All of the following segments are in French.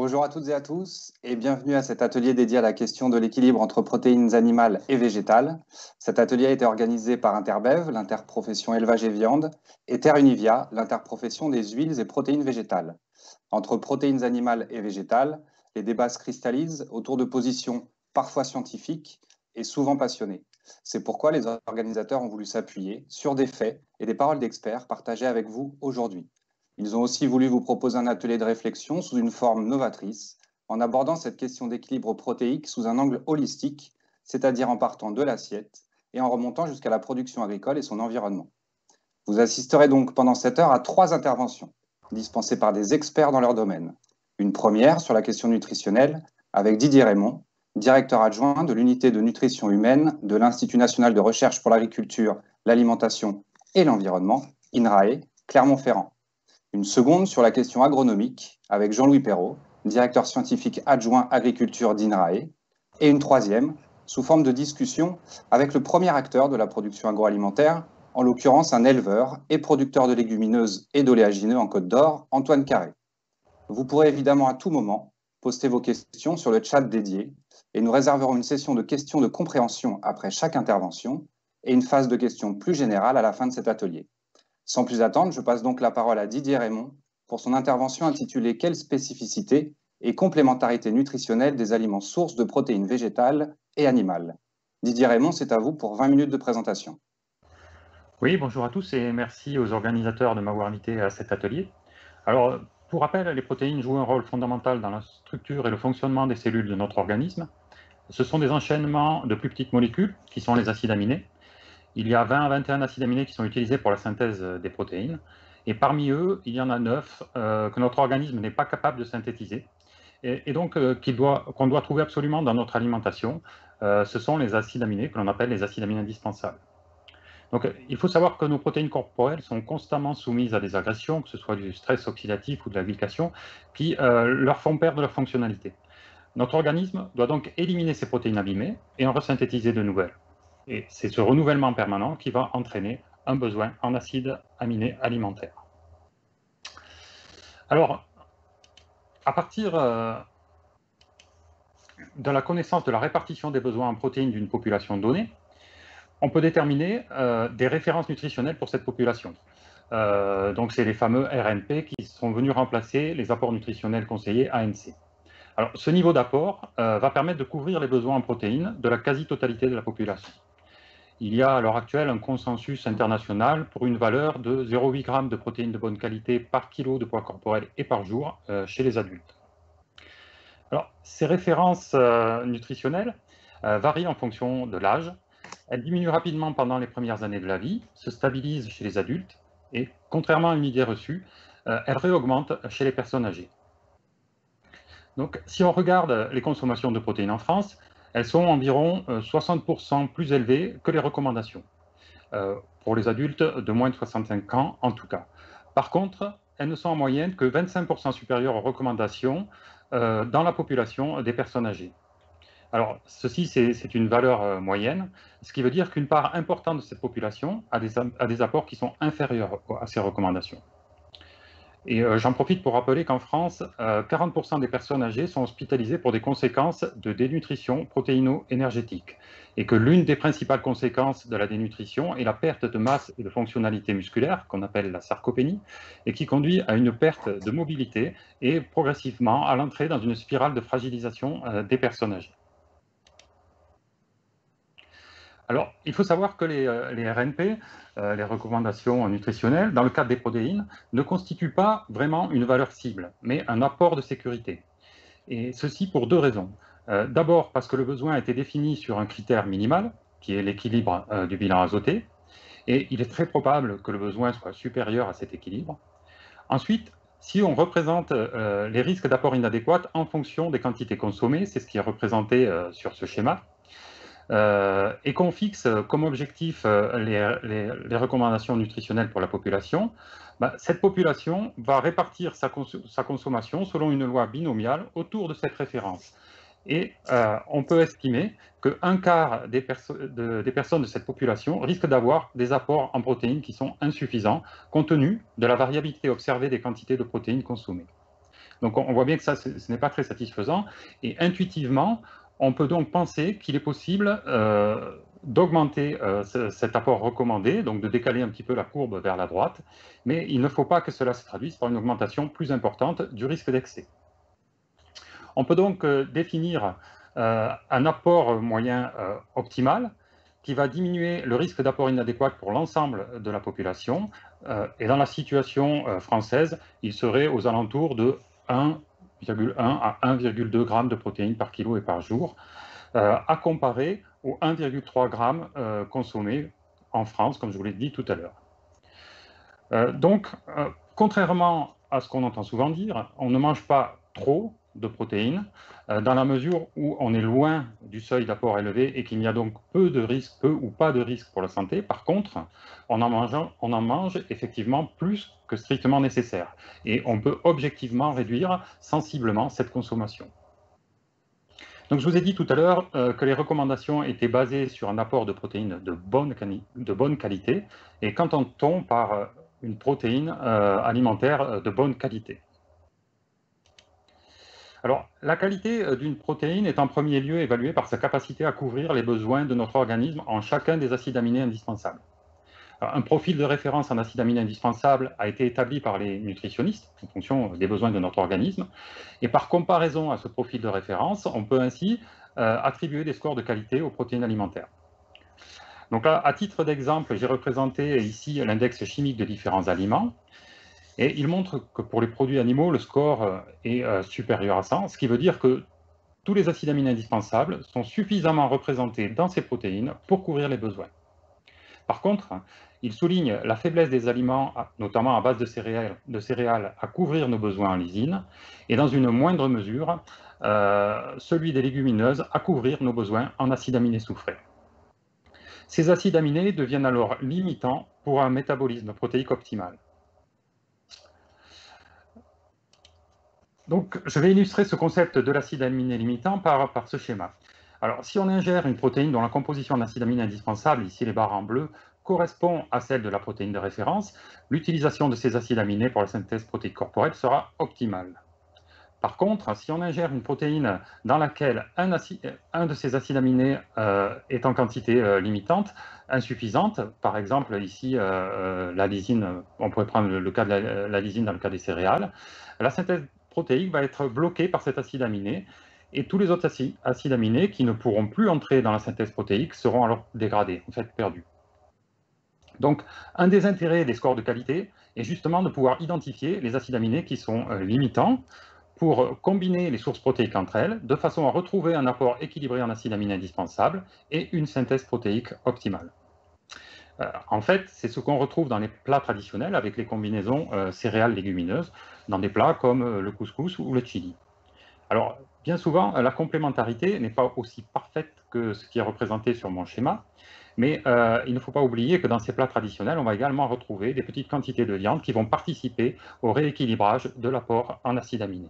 Bonjour à toutes et à tous et bienvenue à cet atelier dédié à la question de l'équilibre entre protéines animales et végétales. Cet atelier a été organisé par Interbev, l'interprofession élevage et viande, et Terre Univia, l'interprofession des huiles et protéines végétales. Entre protéines animales et végétales, les débats se cristallisent autour de positions parfois scientifiques et souvent passionnées. C'est pourquoi les organisateurs ont voulu s'appuyer sur des faits et des paroles d'experts partagées avec vous aujourd'hui. Ils ont aussi voulu vous proposer un atelier de réflexion sous une forme novatrice, en abordant cette question d'équilibre protéique sous un angle holistique, c'est-à-dire en partant de l'assiette et en remontant jusqu'à la production agricole et son environnement. Vous assisterez donc pendant cette heure à 3 interventions, dispensées par des experts dans leur domaine. Une première sur la question nutritionnelle, avec Didier Raymond, directeur adjoint de l'unité de nutrition humaine de l'Institut national de recherche pour l'agriculture, l'alimentation et l'environnement, INRAE, Clermont-Ferrand. Une seconde sur la question agronomique avec Jean-Louis Perrault, directeur scientifique adjoint agriculture d'INRAE, et une troisième sous forme de discussion avec le premier acteur de la production agroalimentaire, en l'occurrence un éleveur et producteur de légumineuses et d'oléagineux en Côte d'Or, Antoine Carré. Vous pourrez évidemment à tout moment poster vos questions sur le chat dédié et nous réserverons une session de questions de compréhension après chaque intervention et une phase de questions plus générale à la fin de cet atelier. Sans plus attendre, je passe donc la parole à Didier Raymond pour son intervention intitulée « Quelles spécificités et complémentarités nutritionnelles des aliments sources de protéines végétales et animales ?» Didier Raymond, c'est à vous pour 20 minutes de présentation. Oui, bonjour à tous et merci aux organisateurs de m'avoir invité à cet atelier. Alors, pour rappel, les protéines jouent un rôle fondamental dans la structure et le fonctionnement des cellules de notre organisme. Ce sont des enchaînements de plus petites molécules qui sont les acides aminés. Il y a 20 à 21 acides aminés qui sont utilisés pour la synthèse des protéines. Et parmi eux, il y en a 9 que notre organisme n'est pas capable de synthétiser et donc qu'on doit trouver absolument dans notre alimentation. Ce sont les acides aminés que l'on appelle les acides aminés indispensables. Donc, il faut savoir que nos protéines corporelles sont constamment soumises à des agressions, que ce soit du stress oxydatif ou de la glycation, qui leur font perdre leur fonctionnalité. Notre organisme doit donc éliminer ces protéines abîmées et en resynthétiser de nouvelles. Et c'est ce renouvellement permanent qui va entraîner un besoin en acides aminés alimentaires. Alors, à partir de la connaissance de la répartition des besoins en protéines d'une population donnée, on peut déterminer des références nutritionnelles pour cette population. Donc, c'est les fameux RNP qui sont venus remplacer les apports nutritionnels conseillés ANC. Alors, ce niveau d'apport va permettre de couvrir les besoins en protéines de la quasi-totalité de la population. Il y a à l'heure actuelle un consensus international pour une valeur de 0,8 g de protéines de bonne qualité par kilo de poids corporel et par jour chez les adultes. Alors, ces références nutritionnelles varient en fonction de l'âge. Elles diminuent rapidement pendant les premières années de la vie, se stabilisent chez les adultes et, contrairement à une idée reçue, elles réaugmentent chez les personnes âgées. Donc, si on regarde les consommations de protéines en France, elles sont environ 60% plus élevées que les recommandations, pour les adultes de moins de 65 ans en tout cas. Par contre, elles ne sont en moyenne que 25% supérieures aux recommandations dans la population des personnes âgées. Alors, ceci, c'est une valeur moyenne, ce qui veut dire qu'une part importante de cette population a des apports qui sont inférieurs à ces recommandations. Et j'en profite pour rappeler qu'en France, 40% des personnes âgées sont hospitalisées pour des conséquences de dénutrition protéino-énergétique, et que l'une des principales conséquences de la dénutrition est la perte de masse et de fonctionnalité musculaire, qu'on appelle la sarcopénie, et qui conduit à une perte de mobilité et progressivement à l'entrée dans une spirale de fragilisation des personnes âgées. Alors, il faut savoir que les RNP, les recommandations nutritionnelles, dans le cadre des protéines, ne constituent pas vraiment une valeur cible, mais un apport de sécurité. Et ceci pour 2 raisons. D'abord, parce que le besoin a été défini sur un critère minimal, qui est l'équilibre du bilan azoté, et il est très probable que le besoin soit supérieur à cet équilibre. Ensuite, si on représente les risques d'apport inadéquat en fonction des quantités consommées, c'est ce qui est représenté sur ce schéma, et qu'on fixe comme objectif les recommandations nutritionnelles pour la population, cette population va répartir sa consommation selon une loi binomiale autour de cette référence. Et on peut estimer qu'un quart des personnes de cette population risquent d'avoir des apports en protéines qui sont insuffisants, compte tenu de la variabilité observée des quantités de protéines consommées. Donc on voit bien que ça, ce n'est pas très satisfaisant. Et intuitivement, on peut donc penser qu'il est possible d'augmenter cet apport recommandé, donc de décaler un petit peu la courbe vers la droite, mais il ne faut pas que cela se traduise par une augmentation plus importante du risque d'excès. On peut donc définir un apport moyen optimal qui va diminuer le risque d'apport inadéquat pour l'ensemble de la population. Et dans la situation française, il serait aux alentours de 1,1 à 1,2 g de protéines par kilo et par jour, à comparer aux 1,3 g consommés en France, comme je vous l'ai dit tout à l'heure. Donc, contrairement à ce qu'on entend souvent dire, on ne mange pas trop de protéines, dans la mesure où on est loin du seuil d'apport élevé et qu'il y a donc peu ou pas de risque pour la santé. Par contre, on en mange effectivement plus que strictement nécessaire. Et on peut objectivement réduire sensiblement cette consommation. Donc, je vous ai dit tout à l'heure que les recommandations étaient basées sur un apport de protéines de bonne qualité, et qu'entend-on par une protéine alimentaire de bonne qualité? Alors, la qualité d'une protéine est en premier lieu évaluée par sa capacité à couvrir les besoins de notre organisme en chacun des acides aminés indispensables. Alors, un profil de référence en acides aminés indispensables a été établi par les nutritionnistes en fonction des besoins de notre organisme. Et par comparaison à ce profil de référence, on peut ainsi attribuer des scores de qualité aux protéines alimentaires. Donc là, à titre d'exemple, j'ai représenté ici l'index chimique de différents aliments. Et il montre que pour les produits animaux, le score est supérieur à 100, ce qui veut dire que tous les acides aminés indispensables sont suffisamment représentés dans ces protéines pour couvrir les besoins. Par contre, il souligne la faiblesse des aliments, notamment à base de céréales, à couvrir nos besoins en lysine, et dans une moindre mesure, celui des légumineuses à couvrir nos besoins en acides aminés soufrés. Ces acides aminés deviennent alors limitants pour un métabolisme protéique optimal. Donc, je vais illustrer ce concept de l'acide aminé limitant par ce schéma. Alors, si on ingère une protéine dont la composition d'acide aminé indispensable, ici les barres en bleu, correspond à celle de la protéine de référence, l'utilisation de ces acides aminés pour la synthèse protéique corporelle sera optimale. Par contre, si on ingère une protéine dans laquelle un de ces acides aminés est en quantité limitante, insuffisante, par exemple ici la lysine, on pourrait prendre le cas de la lysine dans le cas des céréales, la synthèse protéique va être bloquée par cet acide aminé, et tous les autres acides aminés qui ne pourront plus entrer dans la synthèse protéique seront alors dégradés, en fait perdus. Donc, un des intérêts des scores de qualité est justement de pouvoir identifier les acides aminés qui sont limitants pour combiner les sources protéiques entre elles, de façon à retrouver un apport équilibré en acides aminés indispensables et une synthèse protéique optimale. En fait, c'est ce qu'on retrouve dans les plats traditionnels avec les combinaisons céréales légumineuses, dans des plats comme le couscous ou le chili. Alors, bien souvent, la complémentarité n'est pas aussi parfaite que ce qui est représenté sur mon schéma, mais il ne faut pas oublier que dans ces plats traditionnels, on va également retrouver des petites quantités de viande qui vont participer au rééquilibrage de l'apport en acides aminés.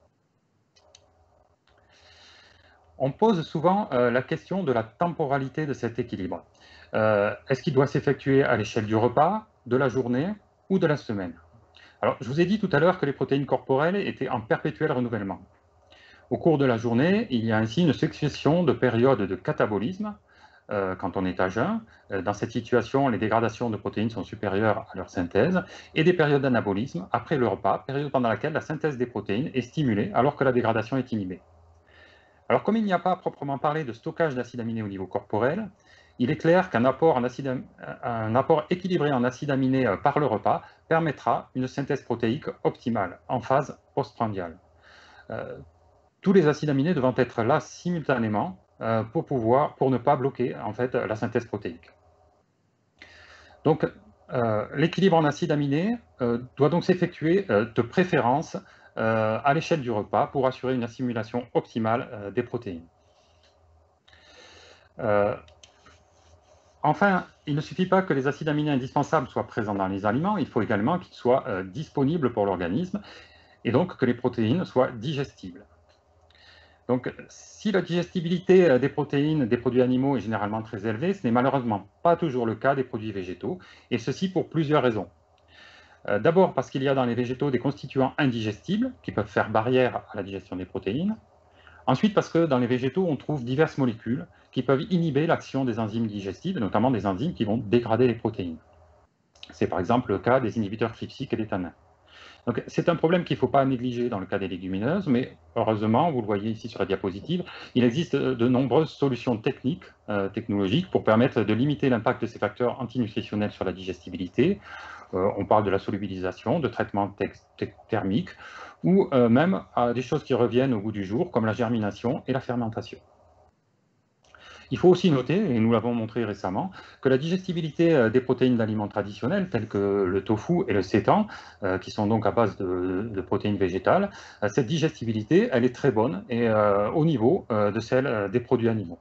On pose souvent la question de la temporalité de cet équilibre. Est-ce qu'il doit s'effectuer à l'échelle du repas, de la journée ou de la semaine? Alors, je vous ai dit tout à l'heure que les protéines corporelles étaient en perpétuel renouvellement. Au cours de la journée, il y a ainsi une succession de périodes de catabolisme quand on est à jeun. Dans cette situation, les dégradations de protéines sont supérieures à leur synthèse, et des périodes d'anabolisme après le repas, période pendant laquelle la synthèse des protéines est stimulée alors que la dégradation est inhibée. Alors, comme il n'y a pas à proprement parler de stockage d'acides aminés au niveau corporel, il est clair qu'un apport équilibré en acides aminés par le repas permettra une synthèse protéique optimale en phase postprandiale. Tous les acides aminés devant être là simultanément pour ne pas bloquer en fait la synthèse protéique. Donc, l'équilibre en acides aminés doit donc s'effectuer de préférence à l'échelle du repas pour assurer une assimilation optimale des protéines. Enfin, il ne suffit pas que les acides aminés indispensables soient présents dans les aliments, il faut également qu'ils soient disponibles pour l'organisme et donc que les protéines soient digestibles. Donc, si la digestibilité des protéines des produits animaux est généralement très élevée, ce n'est malheureusement pas toujours le cas des produits végétaux, et ceci pour plusieurs raisons. D'abord parce qu'il y a dans les végétaux des constituants indigestibles qui peuvent faire barrière à la digestion des protéines. Ensuite, parce que dans les végétaux, on trouve diverses molécules qui peuvent inhiber l'action des enzymes digestives, notamment des enzymes qui vont dégrader les protéines. C'est par exemple le cas des inhibiteurs trypsiques et des tanins. Donc, c'est un problème qu'il ne faut pas négliger dans le cas des légumineuses, mais heureusement, vous le voyez ici sur la diapositive, il existe de nombreuses solutions techniques, technologiques, pour permettre de limiter l'impact de ces facteurs antinutritionnels sur la digestibilité. On parle de la solubilisation, de traitement thermique, ou même à des choses qui reviennent au goût du jour, comme la germination et la fermentation. Il faut aussi noter, et nous l'avons montré récemment, que la digestibilité des protéines d'aliments traditionnels, tels que le tofu et le seitan, qui sont donc à base de protéines végétales, cette digestibilité, elle est très bonne et au niveau de celle des produits animaux.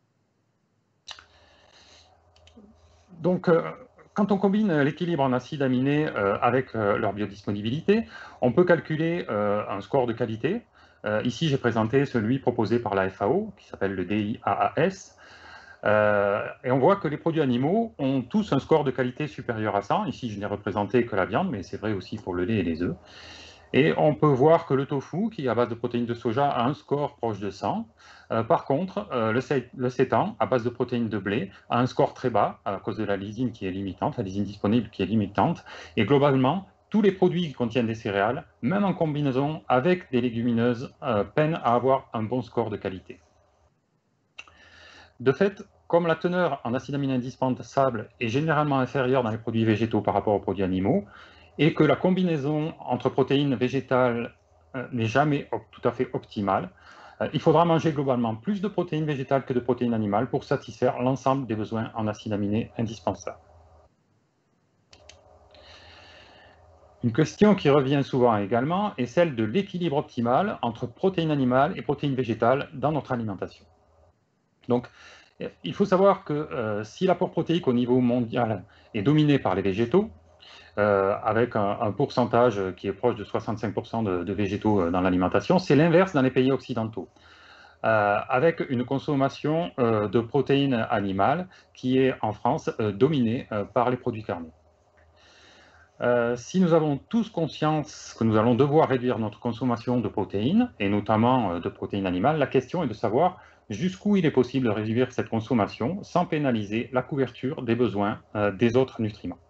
Donc, quand on combine l'équilibre en acides aminés avec leur biodisponibilité, on peut calculer un score de qualité. Ici, j'ai présenté celui proposé par la FAO, qui s'appelle le DIAAS. Et on voit que les produits animaux ont tous un score de qualité supérieur à 100. Ici, je n'ai représenté que la viande, mais c'est vrai aussi pour le lait et les œufs. Et on peut voir que le tofu, qui est à base de protéines de soja, a un score proche de 100. Par contre, le seitan, à base de protéines de blé, a un score très bas à cause de la lysine qui est limitante, la lysine disponible qui est limitante. Et globalement, tous les produits qui contiennent des céréales, même en combinaison avec des légumineuses, peinent à avoir un bon score de qualité. De fait, comme la teneur en acides aminés indispensables est généralement inférieure dans les produits végétaux par rapport aux produits animaux, et que la combinaison entre protéines végétales n'est jamais tout à fait optimale, il faudra manger globalement plus de protéines végétales que de protéines animales pour satisfaire l'ensemble des besoins en acides aminés indispensables. Une question qui revient souvent également est celle de l'équilibre optimal entre protéines animales et protéines végétales dans notre alimentation. Donc, il faut savoir que si l'apport protéique au niveau mondial est dominé par les végétaux, avec un pourcentage qui est proche de 65% de végétaux dans l'alimentation, c'est l'inverse dans les pays occidentaux, avec une consommation de protéines animales qui est en France dominée par les produits carnés. Si nous avons tous conscience que nous allons devoir réduire notre consommation de protéines, et notamment de protéines animales, la question est de savoir jusqu'où il est possible de réduire cette consommation sans pénaliser la couverture des besoins des autres nutriments.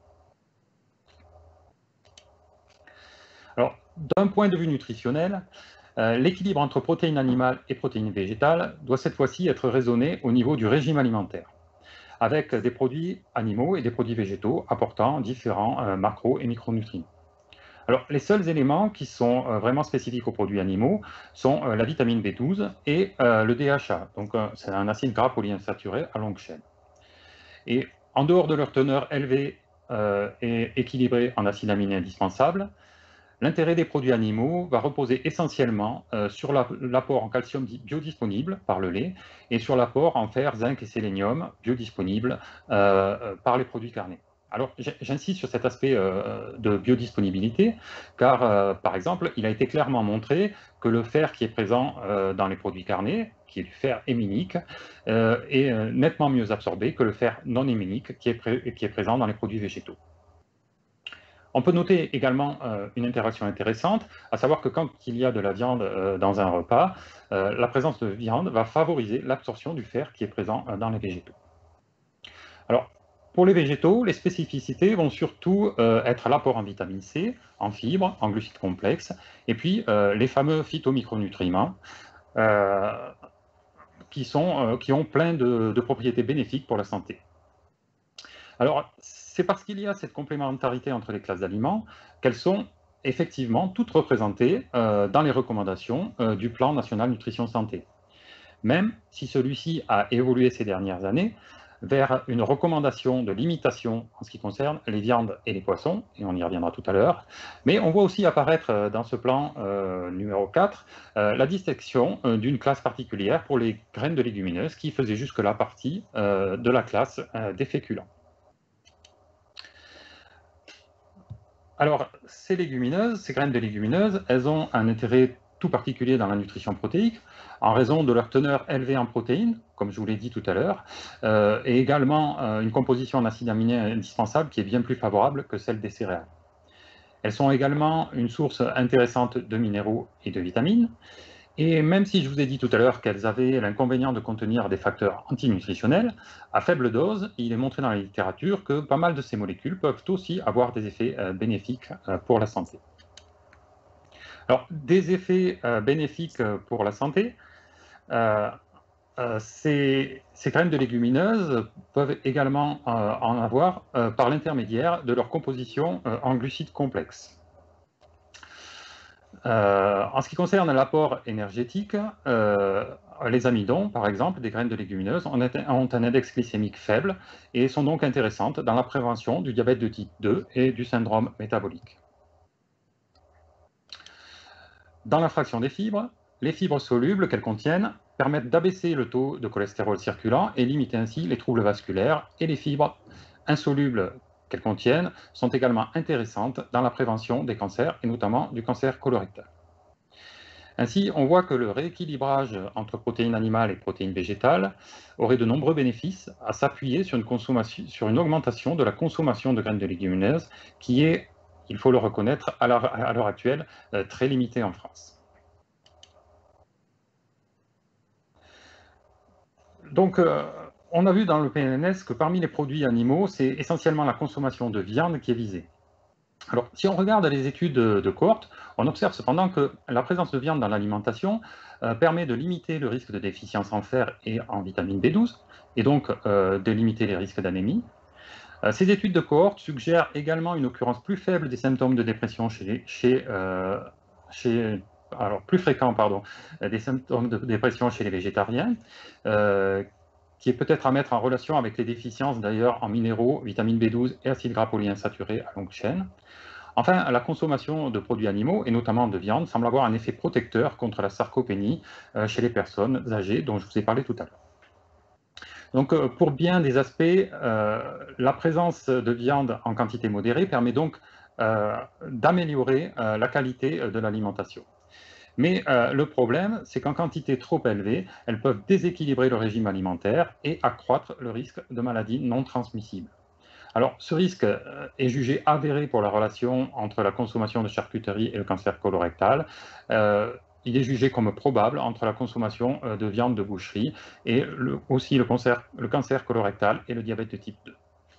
Alors, d'un point de vue nutritionnel, l'équilibre entre protéines animales et protéines végétales doit cette fois-ci être raisonné au niveau du régime alimentaire, avec des produits animaux et des produits végétaux apportant différents macro- et micronutriments. Alors, les seuls éléments qui sont vraiment spécifiques aux produits animaux sont la vitamine B12 et le DHA. Donc, c'est un acide gras polyinsaturé à longue chaîne. Et en dehors de leur teneur élevée et équilibrée en acides aminés indispensables, l'intérêt des produits animaux va reposer essentiellement sur l'apport en calcium biodisponible par le lait et sur l'apport en fer, zinc et sélénium biodisponible par les produits carnés. Alors, j'insiste sur cet aspect de biodisponibilité, car, par exemple, il a été clairement montré que le fer qui est présent dans les produits carnés, qui est du fer héminique, est nettement mieux absorbé que le fer non héminique qui est présent dans les produits végétaux. On peut noter également une interaction intéressante, à savoir que quand il y a de la viande dans un repas, la présence de viande va favoriser l'absorption du fer qui est présent dans les végétaux. Alors, pour les végétaux, les spécificités vont surtout être l'apport en vitamine C, en fibres, en glucides complexes, et puis les fameux phytomicronutriments qui ont plein de propriétés bénéfiques pour la santé. Alors, c'est parce qu'il y a cette complémentarité entre les classes d'aliments qu'elles sont effectivement toutes représentées dans les recommandations du Plan national nutrition santé. Même si celui-ci a évolué ces dernières années vers une recommandation de limitation en ce qui concerne les viandes et les poissons, et on y reviendra tout à l'heure, mais on voit aussi apparaître dans ce plan numéro 4 la distinction d'une classe particulière pour les graines de légumineuses qui faisaient jusque-là partie de la classe des féculents. Alors, ces graines de légumineuses, elles ont un intérêt tout particulier dans la nutrition protéique, en raison de leur teneur élevée en protéines, comme je vous l'ai dit tout à l'heure, et également une composition en acides aminés indispensables qui est bien plus favorable que celle des céréales. Elles sont également une source intéressante de minéraux et de vitamines. Et même si je vous ai dit tout à l'heure qu'elles avaient l'inconvénient de contenir des facteurs antinutritionnels, à faible dose, il est montré dans la littérature que pas mal de ces molécules peuvent aussi avoir des effets bénéfiques pour la santé. Alors, des effets bénéfiques pour la santé, ces graines de légumineuses peuvent également en avoir par l'intermédiaire de leur composition en glucides complexes. En ce qui concerne l'apport énergétique, les amidons, par exemple, des graines de légumineuses, ont un index glycémique faible et sont donc intéressantes dans la prévention du diabète de type 2 et du syndrome métabolique. Dans la fraction des fibres, les fibres solubles qu'elles contiennent permettent d'abaisser le taux de cholestérol circulant et limiter ainsi les troubles vasculaires, et les fibres insolubles qu'elles contiennent sont également intéressantes dans la prévention des cancers, et notamment du cancer colorectal. Ainsi, on voit que le rééquilibrage entre protéines animales et protéines végétales aurait de nombreux bénéfices à s'appuyer sur une augmentation de la consommation de graines de légumineuses qui est, il faut le reconnaître, à l'heure actuelle, très limitée en France. Donc, on a vu dans le PNNS que parmi les produits animaux, c'est essentiellement la consommation de viande qui est visée. Alors, si on regarde les études de cohorte, on observe cependant que la présence de viande dans l'alimentation permet de limiter le risque de déficience en fer et en vitamine B12, et donc de limiter les risques d'anémie. Ces études de cohorte suggèrent également une occurrence plus faible des symptômes de dépression plus fréquents, des symptômes de dépression chez les végétariens, qui est peut-être à mettre en relation avec les déficiences d'ailleurs en minéraux, vitamine B12 et acides gras polyinsaturés à longue chaîne. Enfin, la consommation de produits animaux, et notamment de viande, semble avoir un effet protecteur contre la sarcopénie chez les personnes âgées dont je vous ai parlé tout à l'heure. Donc, pour bien des aspects, la présence de viande en quantité modérée permet donc d'améliorer la qualité de l'alimentation. Mais le problème, c'est qu'en quantité trop élevée, elles peuvent déséquilibrer le régime alimentaire et accroître le risque de maladies non transmissibles. Alors, ce risque est jugé avéré pour la relation entre la consommation de charcuterie et le cancer colorectal. Il est jugé comme probable entre la consommation de viande de boucherie et aussi le cancer colorectal et le diabète de type 2.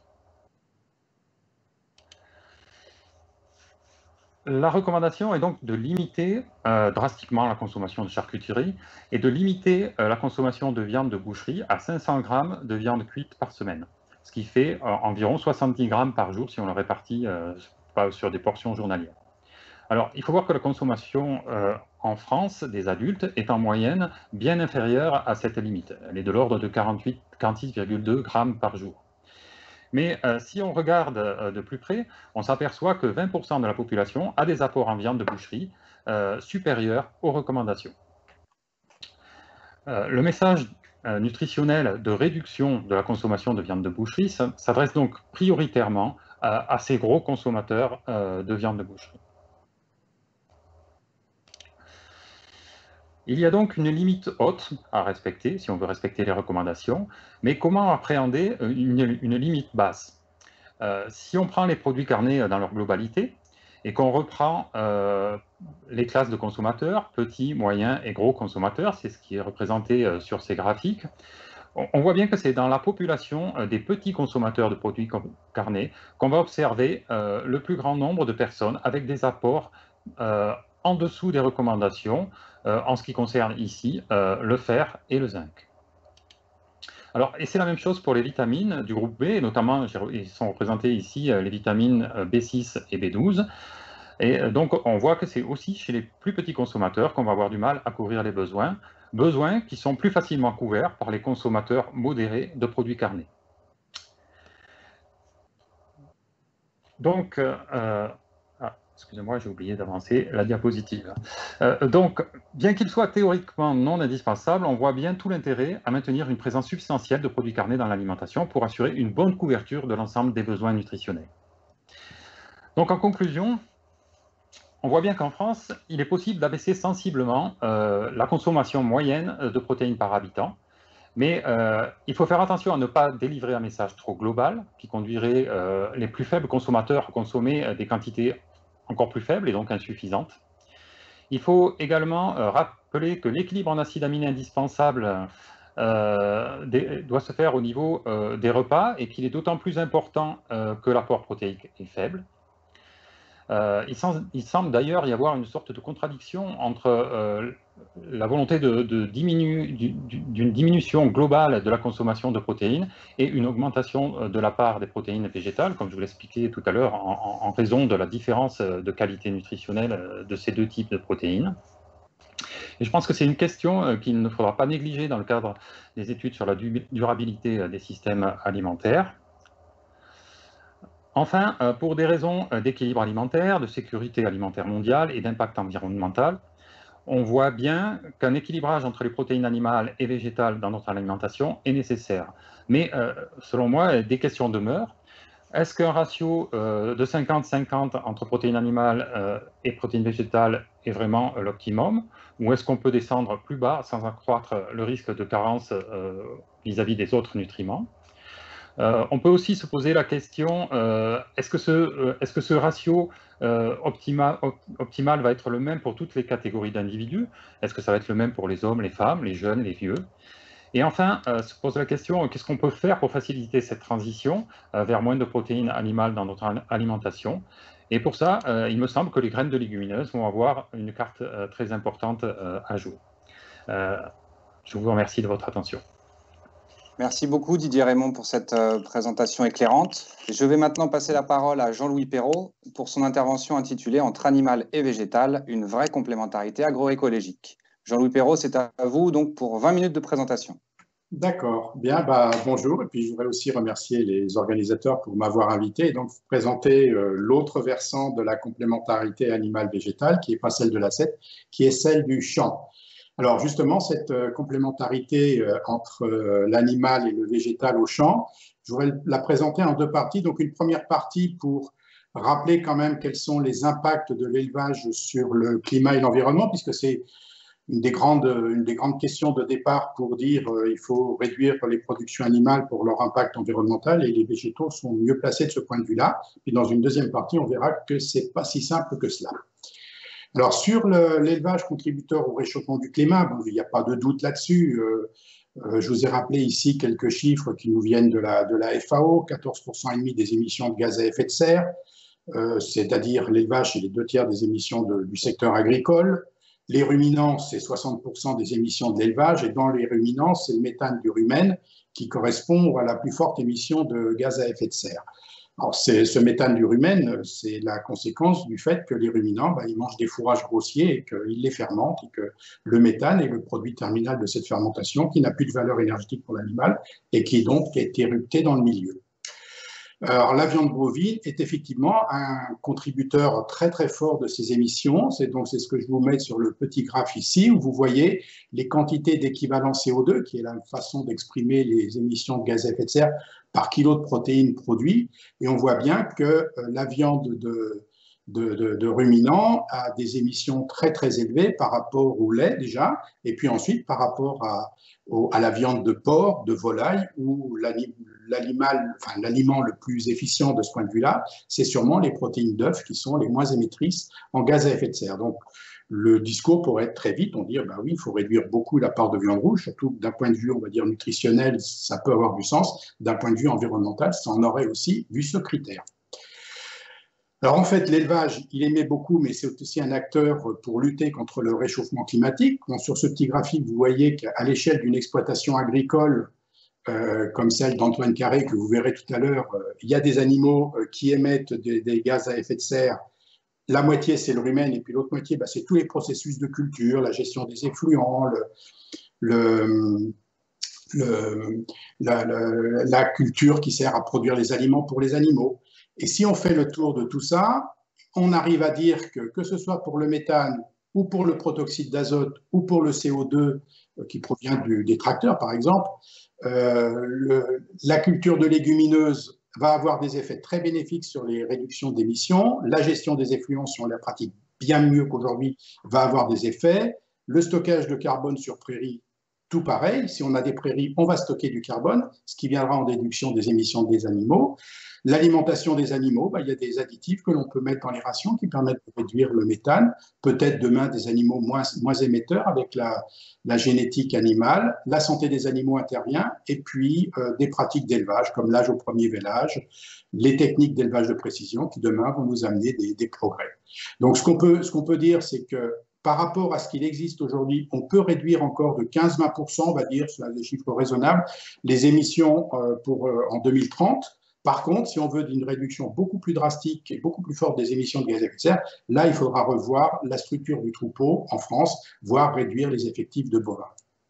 La recommandation est donc de limiter drastiquement la consommation de charcuterie et de limiter la consommation de viande de boucherie à 500 grammes de viande cuite par semaine, ce qui fait environ 70 grammes par jour si on le répartit sur des portions journalières. Alors, il faut voir que la consommation en France des adultes est en moyenne bien inférieure à cette limite. Elle est de l'ordre de 46,2 grammes par jour. Mais si on regarde de plus près, on s'aperçoit que 20% de la population a des apports en viande de boucherie supérieurs aux recommandations. Le message nutritionnel de réduction de la consommation de viande de boucherie s'adresse donc prioritairement à ces gros consommateurs de viande de boucherie. Il y a donc une limite haute à respecter, si on veut respecter les recommandations, mais comment appréhender une limite basse? Si on prend les produits carnés dans leur globalité et qu'on reprend les classes de consommateurs, petits, moyens et gros consommateurs, c'est ce qui est représenté sur ces graphiques, on voit bien que c'est dans la population des petits consommateurs de produits carnés qu'on va observer le plus grand nombre de personnes avec des apports en dessous des recommandations en ce qui concerne ici le fer et le zinc. Alors, et c'est la même chose pour les vitamines du groupe B, et notamment, ils sont représentés ici les vitamines B6 et B12. Et donc, on voit que c'est aussi chez les plus petits consommateurs qu'on va avoir du mal à couvrir les besoins qui sont plus facilement couverts par les consommateurs modérés de produits carnés. Donc, excusez-moi, j'ai oublié d'avancer la diapositive. Donc, bien qu'il soit théoriquement non indispensable, on voit bien tout l'intérêt à maintenir une présence substantielle de produits carnés dans l'alimentation pour assurer une bonne couverture de l'ensemble des besoins nutritionnels. Donc, en conclusion, on voit bien qu'en France, il est possible d'abaisser sensiblement la consommation moyenne de protéines par habitant, mais il faut faire attention à ne pas délivrer un message trop global qui conduirait les plus faibles consommateurs à consommer des quantités encore plus faible et donc insuffisante. Il faut également rappeler que l'équilibre en acides aminés indispensable doit se faire au niveau des repas et qu'il est d'autant plus important que l'apport protéique est faible. Il semble d'ailleurs y avoir une sorte de contradiction entre la volonté d'une diminution globale de la consommation de protéines et une augmentation de la part des protéines végétales, comme je vous l'expliquais tout à l'heure, en raison de la différence de qualité nutritionnelle de ces deux types de protéines. Et je pense que c'est une question qu'il ne faudra pas négliger dans le cadre des études sur la durabilité des systèmes alimentaires. Enfin, pour des raisons d'équilibre alimentaire, de sécurité alimentaire mondiale et d'impact environnemental, on voit bien qu'un équilibrage entre les protéines animales et végétales dans notre alimentation est nécessaire. Mais selon moi, des questions demeurent. Est-ce qu'un ratio de 50-50 entre protéines animales et protéines végétales est vraiment l'optimum? Ou est-ce qu'on peut descendre plus bas sans accroître le risque de carence vis-à-vis des autres nutriments? On peut aussi se poser la question, est-ce que ce ratio optimal va être le même pour toutes les catégories d'individus? Est-ce que ça va être le même pour les hommes, les femmes, les jeunes, les vieux? Et enfin, se pose la question, qu'est-ce qu'on peut faire pour faciliter cette transition vers moins de protéines animales dans notre alimentation? Et pour ça, il me semble que les graines de légumineuses vont avoir une carte très importante à jouer. Je vous remercie de votre attention. Merci beaucoup Didier Raymond pour cette présentation éclairante. Je vais maintenant passer la parole à Jean-Louis Perrault pour son intervention intitulée « Entre animal et végétal, une vraie complémentarité agroécologique ». Jean-Louis Perrault, c'est à vous donc pour 20 minutes de présentation. D'accord, bien, bonjour, et puis je voudrais aussi remercier les organisateurs pour m'avoir invité et donc vous présenter l'autre versant de la complémentarité animale-végétale, qui n'est pas celle de l'assiette, qui est celle du champ. Alors justement, cette complémentarité entre l'animal et le végétal au champ, je voudrais la présenter en deux parties. Donc une première partie pour rappeler quand même quels sont les impacts de l'élevage sur le climat et l'environnement, puisque c'est une des grandes questions de départ pour dire il faut réduire les productions animales pour leur impact environnemental, et les végétaux sont mieux placés de ce point de vue-là. Puis dans une deuxième partie, on verra que ce n'est pas si simple que cela. Alors sur l'élevage contributeur au réchauffement du climat, bon, il n'y a pas de doute là-dessus. Je vous ai rappelé ici quelques chiffres qui nous viennent de la FAO, 14,5% des émissions de gaz à effet de serre, c'est-à-dire l'élevage, c'est les 2/3 des émissions du secteur agricole. Les ruminants, c'est 60% des émissions de l'élevage, et dans les ruminants, c'est le méthane du rumen qui correspond à la plus forte émission de gaz à effet de serre. Alors, ce méthane du rumen, c'est la conséquence du fait que les ruminants, ils mangent des fourrages grossiers et qu'ils les fermentent, et que le méthane est le produit terminal de cette fermentation qui n'a plus de valeur énergétique pour l'animal et qui donc est érupté dans le milieu. Alors, la viande bovine est effectivement un contributeur très très fort de ces émissions. C'est ce que je vous mets sur le petit graphe ici, où vous voyez les quantités d'équivalent CO2, qui est la façon d'exprimer les émissions de gaz à effet de serre par kilo de protéines produit. Et on voit bien que la viande de ruminants a des émissions très très élevées par rapport au lait déjà, et puis ensuite par rapport à la viande de porc, de volaille, où l'aliment le plus efficient de ce point de vue-là, c'est sûrement les protéines d'œufs qui sont les moins émettrices en gaz à effet de serre. Donc, le discours pourrait être très vite, on dit, oui, il faut réduire beaucoup la part de viande rouge, surtout d'un point de vue, on va dire, nutritionnel, ça peut avoir du sens. D'un point de vue environnemental, ça en aurait aussi vu ce critère. Alors en fait, l'élevage, il émet beaucoup, mais c'est aussi un acteur pour lutter contre le réchauffement climatique. Bon, sur ce petit graphique, vous voyez qu'à l'échelle d'une exploitation agricole, comme celle d'Antoine Carré, que vous verrez tout à l'heure, il y a des animaux qui émettent des gaz à effet de serre. La moitié, c'est le rumen, et puis l'autre moitié, c'est tous les processus de culture, la gestion des effluents, la culture qui sert à produire les aliments pour les animaux. Et si on fait le tour de tout ça, on arrive à dire que ce soit pour le méthane ou pour le protoxyde d'azote ou pour le CO2 qui provient des tracteurs, par exemple, la culture de légumineuses va avoir des effets très bénéfiques sur les réductions d'émissions. La gestion des effluents, si on la pratique bien mieux qu'aujourd'hui, va avoir des effets. Le stockage de carbone sur prairies, tout pareil. Si on a des prairies, on va stocker du carbone, ce qui viendra en déduction des émissions des animaux. L'alimentation des animaux, il y a des additifs que l'on peut mettre dans les rations qui permettent de réduire le méthane. Peut-être demain des animaux moins émetteurs avec la génétique animale. La santé des animaux intervient. Et puis des pratiques d'élevage comme l'âge au premier vélage, les techniques d'élevage de précision qui demain vont nous amener des progrès. Donc ce qu'on peut dire, c'est que par rapport à ce qu'il existe aujourd'hui, on peut réduire encore de 15-20%, on va dire, sur des chiffres raisonnables, les émissions en 2030. Par contre, si on veut une réduction beaucoup plus drastique et beaucoup plus forte des émissions de gaz à effet de serre, là, il faudra revoir la structure du troupeau en France, voire réduire les effectifs de bovins.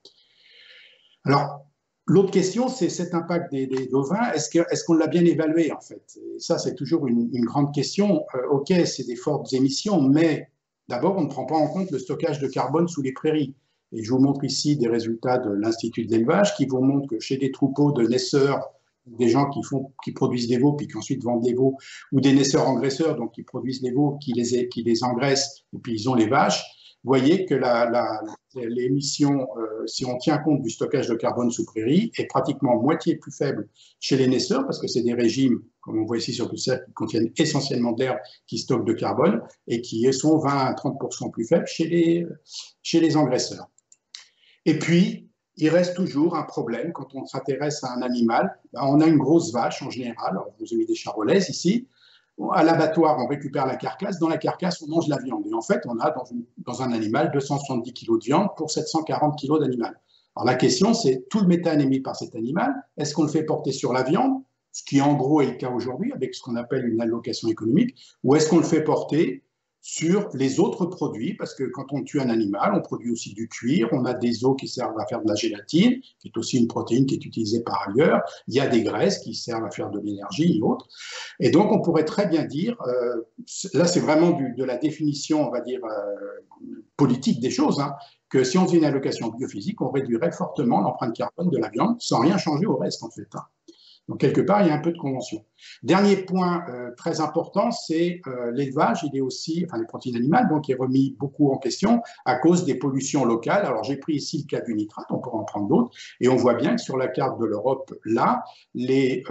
Alors, l'autre question, c'est cet impact des bovins. Est-ce qu'on l'a bien évalué, en fait? Et ça, c'est toujours une grande question. OK, c'est des fortes émissions, mais d'abord, on ne prend pas en compte le stockage de carbone sous les prairies. Et je vous montre ici des résultats de l'Institut de l'élevage qui vous montrent que chez des troupeaux de naisseurs, des gens qui produisent des veaux puis qui ensuite vendent des veaux, ou des naisseurs engraisseurs, donc qui produisent les veaux, qui les engraissent, et puis ils ont les vaches, vous voyez que l'émission, si on tient compte du stockage de carbone sous prairie, est pratiquement moitié plus faible chez les naisseurs, parce que c'est des régimes, comme on voit ici sur tout ça, qui contiennent essentiellement de l'herbe, qui stockent de carbone, et qui sont 20 à 30% plus faibles chez les engraisseurs. Et puis, il reste toujours un problème quand on s'intéresse à un animal. On a une grosse vache en général. Alors, je vous ai mis des charolaises ici. À l'abattoir, on récupère la carcasse. Dans la carcasse, on mange la viande. Et en fait, on a dans un animal 270 kg de viande pour 740 kg d'animal. Alors la question, c'est tout le méthane émis par cet animal, est-ce qu'on le fait porter sur la viande, ce qui en gros est le cas aujourd'hui avec ce qu'on appelle une allocation économique, ou est-ce qu'on le fait porter sur les autres produits, parce que quand on tue un animal, on produit aussi du cuir, on a des os qui servent à faire de la gélatine, qui est aussi une protéine qui est utilisée par ailleurs, il y a des graisses qui servent à faire de l'énergie et autres. Et donc on pourrait très bien dire, là c'est vraiment de la définition, on va dire, politique des choses, hein, que si on faisait une allocation biophysique, on réduirait fortement l'empreinte carbone de la viande, sans rien changer au reste en fait, hein. Donc, quelque part, il y a un peu de convention. Dernier point très important, c'est l'élevage. Il est aussi, enfin, les protéines animales, donc, est remis beaucoup en question à cause des pollutions locales. Alors, j'ai pris ici le cas du nitrate, on pourra en prendre d'autres. Et on voit bien que sur la carte de l'Europe, là, les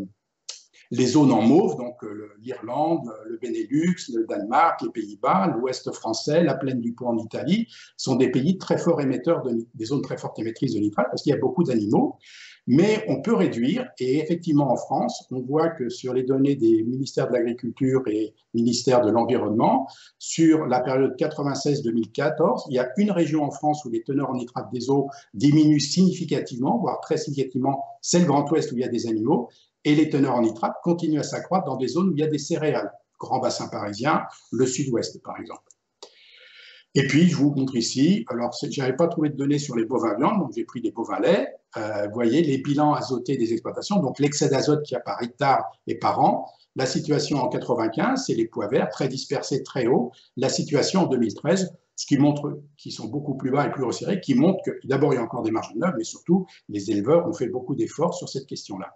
zones en mauve, donc l'Irlande, le Benelux, le Danemark, les Pays-Bas, l'Ouest français, la plaine du Pô en Italie, sont des pays très forts émetteurs, des zones très fortes émettrices de nitrate, parce qu'il y a beaucoup d'animaux. Mais on peut réduire, et effectivement en France, on voit que sur les données des ministères de l'Agriculture et ministère de l'Environnement, sur la période 96-2014, il y a une région en France où les teneurs en nitrate des eaux diminuent significativement, voire très significativement, c'est le Grand Ouest où il y a des animaux, et les teneurs en nitrate continuent à s'accroître dans des zones où il y a des céréales, Grand Bassin parisien, le Sud-Ouest par exemple. Et puis, je vous montre ici, alors je n'avais pas trouvé de données sur les bovins viande, donc j'ai pris des bovins lait. Vous voyez les bilans azotés des exploitations, donc l'excès d'azote qu'il y a par hectare et par an. La situation en 95, c'est les poids verts, très dispersés, très hauts. La situation en 2013, ce qui montre qu'ils sont beaucoup plus bas et plus resserrés, qui montre que d'abord, il y a encore des marges de manœuvre, mais surtout, les éleveurs ont fait beaucoup d'efforts sur cette question-là.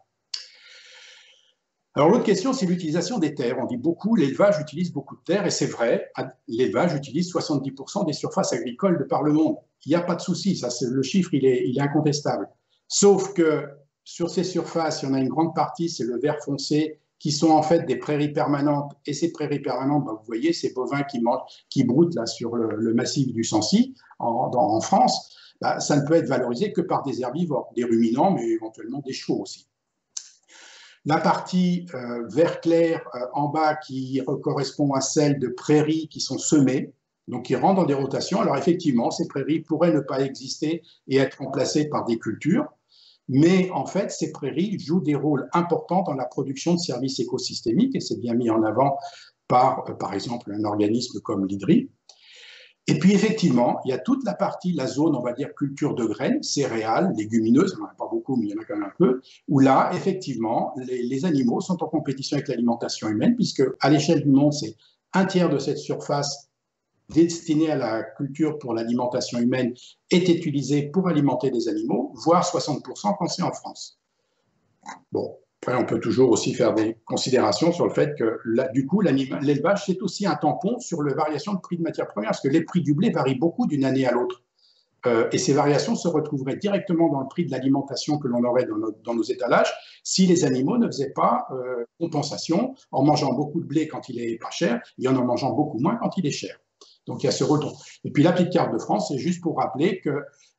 Alors l'autre question, c'est l'utilisation des terres. On dit beaucoup, l'élevage utilise beaucoup de terres, et c'est vrai, l'élevage utilise 70% des surfaces agricoles de par le monde. Il n'y a pas de souci, ça, le chiffre, il est incontestable. Sauf que sur ces surfaces, il y en a une grande partie, c'est le vert foncé, qui sont en fait des prairies permanentes. Et ces prairies permanentes, vous voyez, ces bovins qui broutent là, sur le massif du Sancy, en France, ça ne peut être valorisé que par des herbivores, des ruminants, mais éventuellement des chevaux aussi. La partie vert clair en bas qui correspond à celle de prairies qui sont semées, donc qui rentrent dans des rotations. Alors effectivement, ces prairies pourraient ne pas exister et être remplacées par des cultures, mais en fait, ces prairies jouent des rôles importants dans la production de services écosystémiques, et c'est bien mis en avant par exemple, un organisme comme l'IDRI. Et puis effectivement, il y a toute la partie, la zone, on va dire, culture de graines, céréales, légumineuses, il n'y en a pas beaucoup, mais il y en a quand même un peu, où là, effectivement, les animaux sont en compétition avec l'alimentation humaine, puisque à l'échelle du monde, c'est un tiers de cette surface destinée à la culture pour l'alimentation humaine est utilisée pour alimenter des animaux, voire 60% quand c'est en France. Bon. Après, on peut toujours aussi faire des considérations sur le fait que, du coup, l'élevage, c'est aussi un tampon sur la variation de prix de matières premières, parce que les prix du blé varient beaucoup d'une année à l'autre. Et ces variations se retrouveraient directement dans le prix de l'alimentation que l'on aurait dans nos étalages si les animaux ne faisaient pas compensation en mangeant beaucoup de blé quand il est pas cher et en mangeant beaucoup moins quand il est cher. Donc il y a ce retour. Et puis la petite carte de France, c'est juste pour rappeler que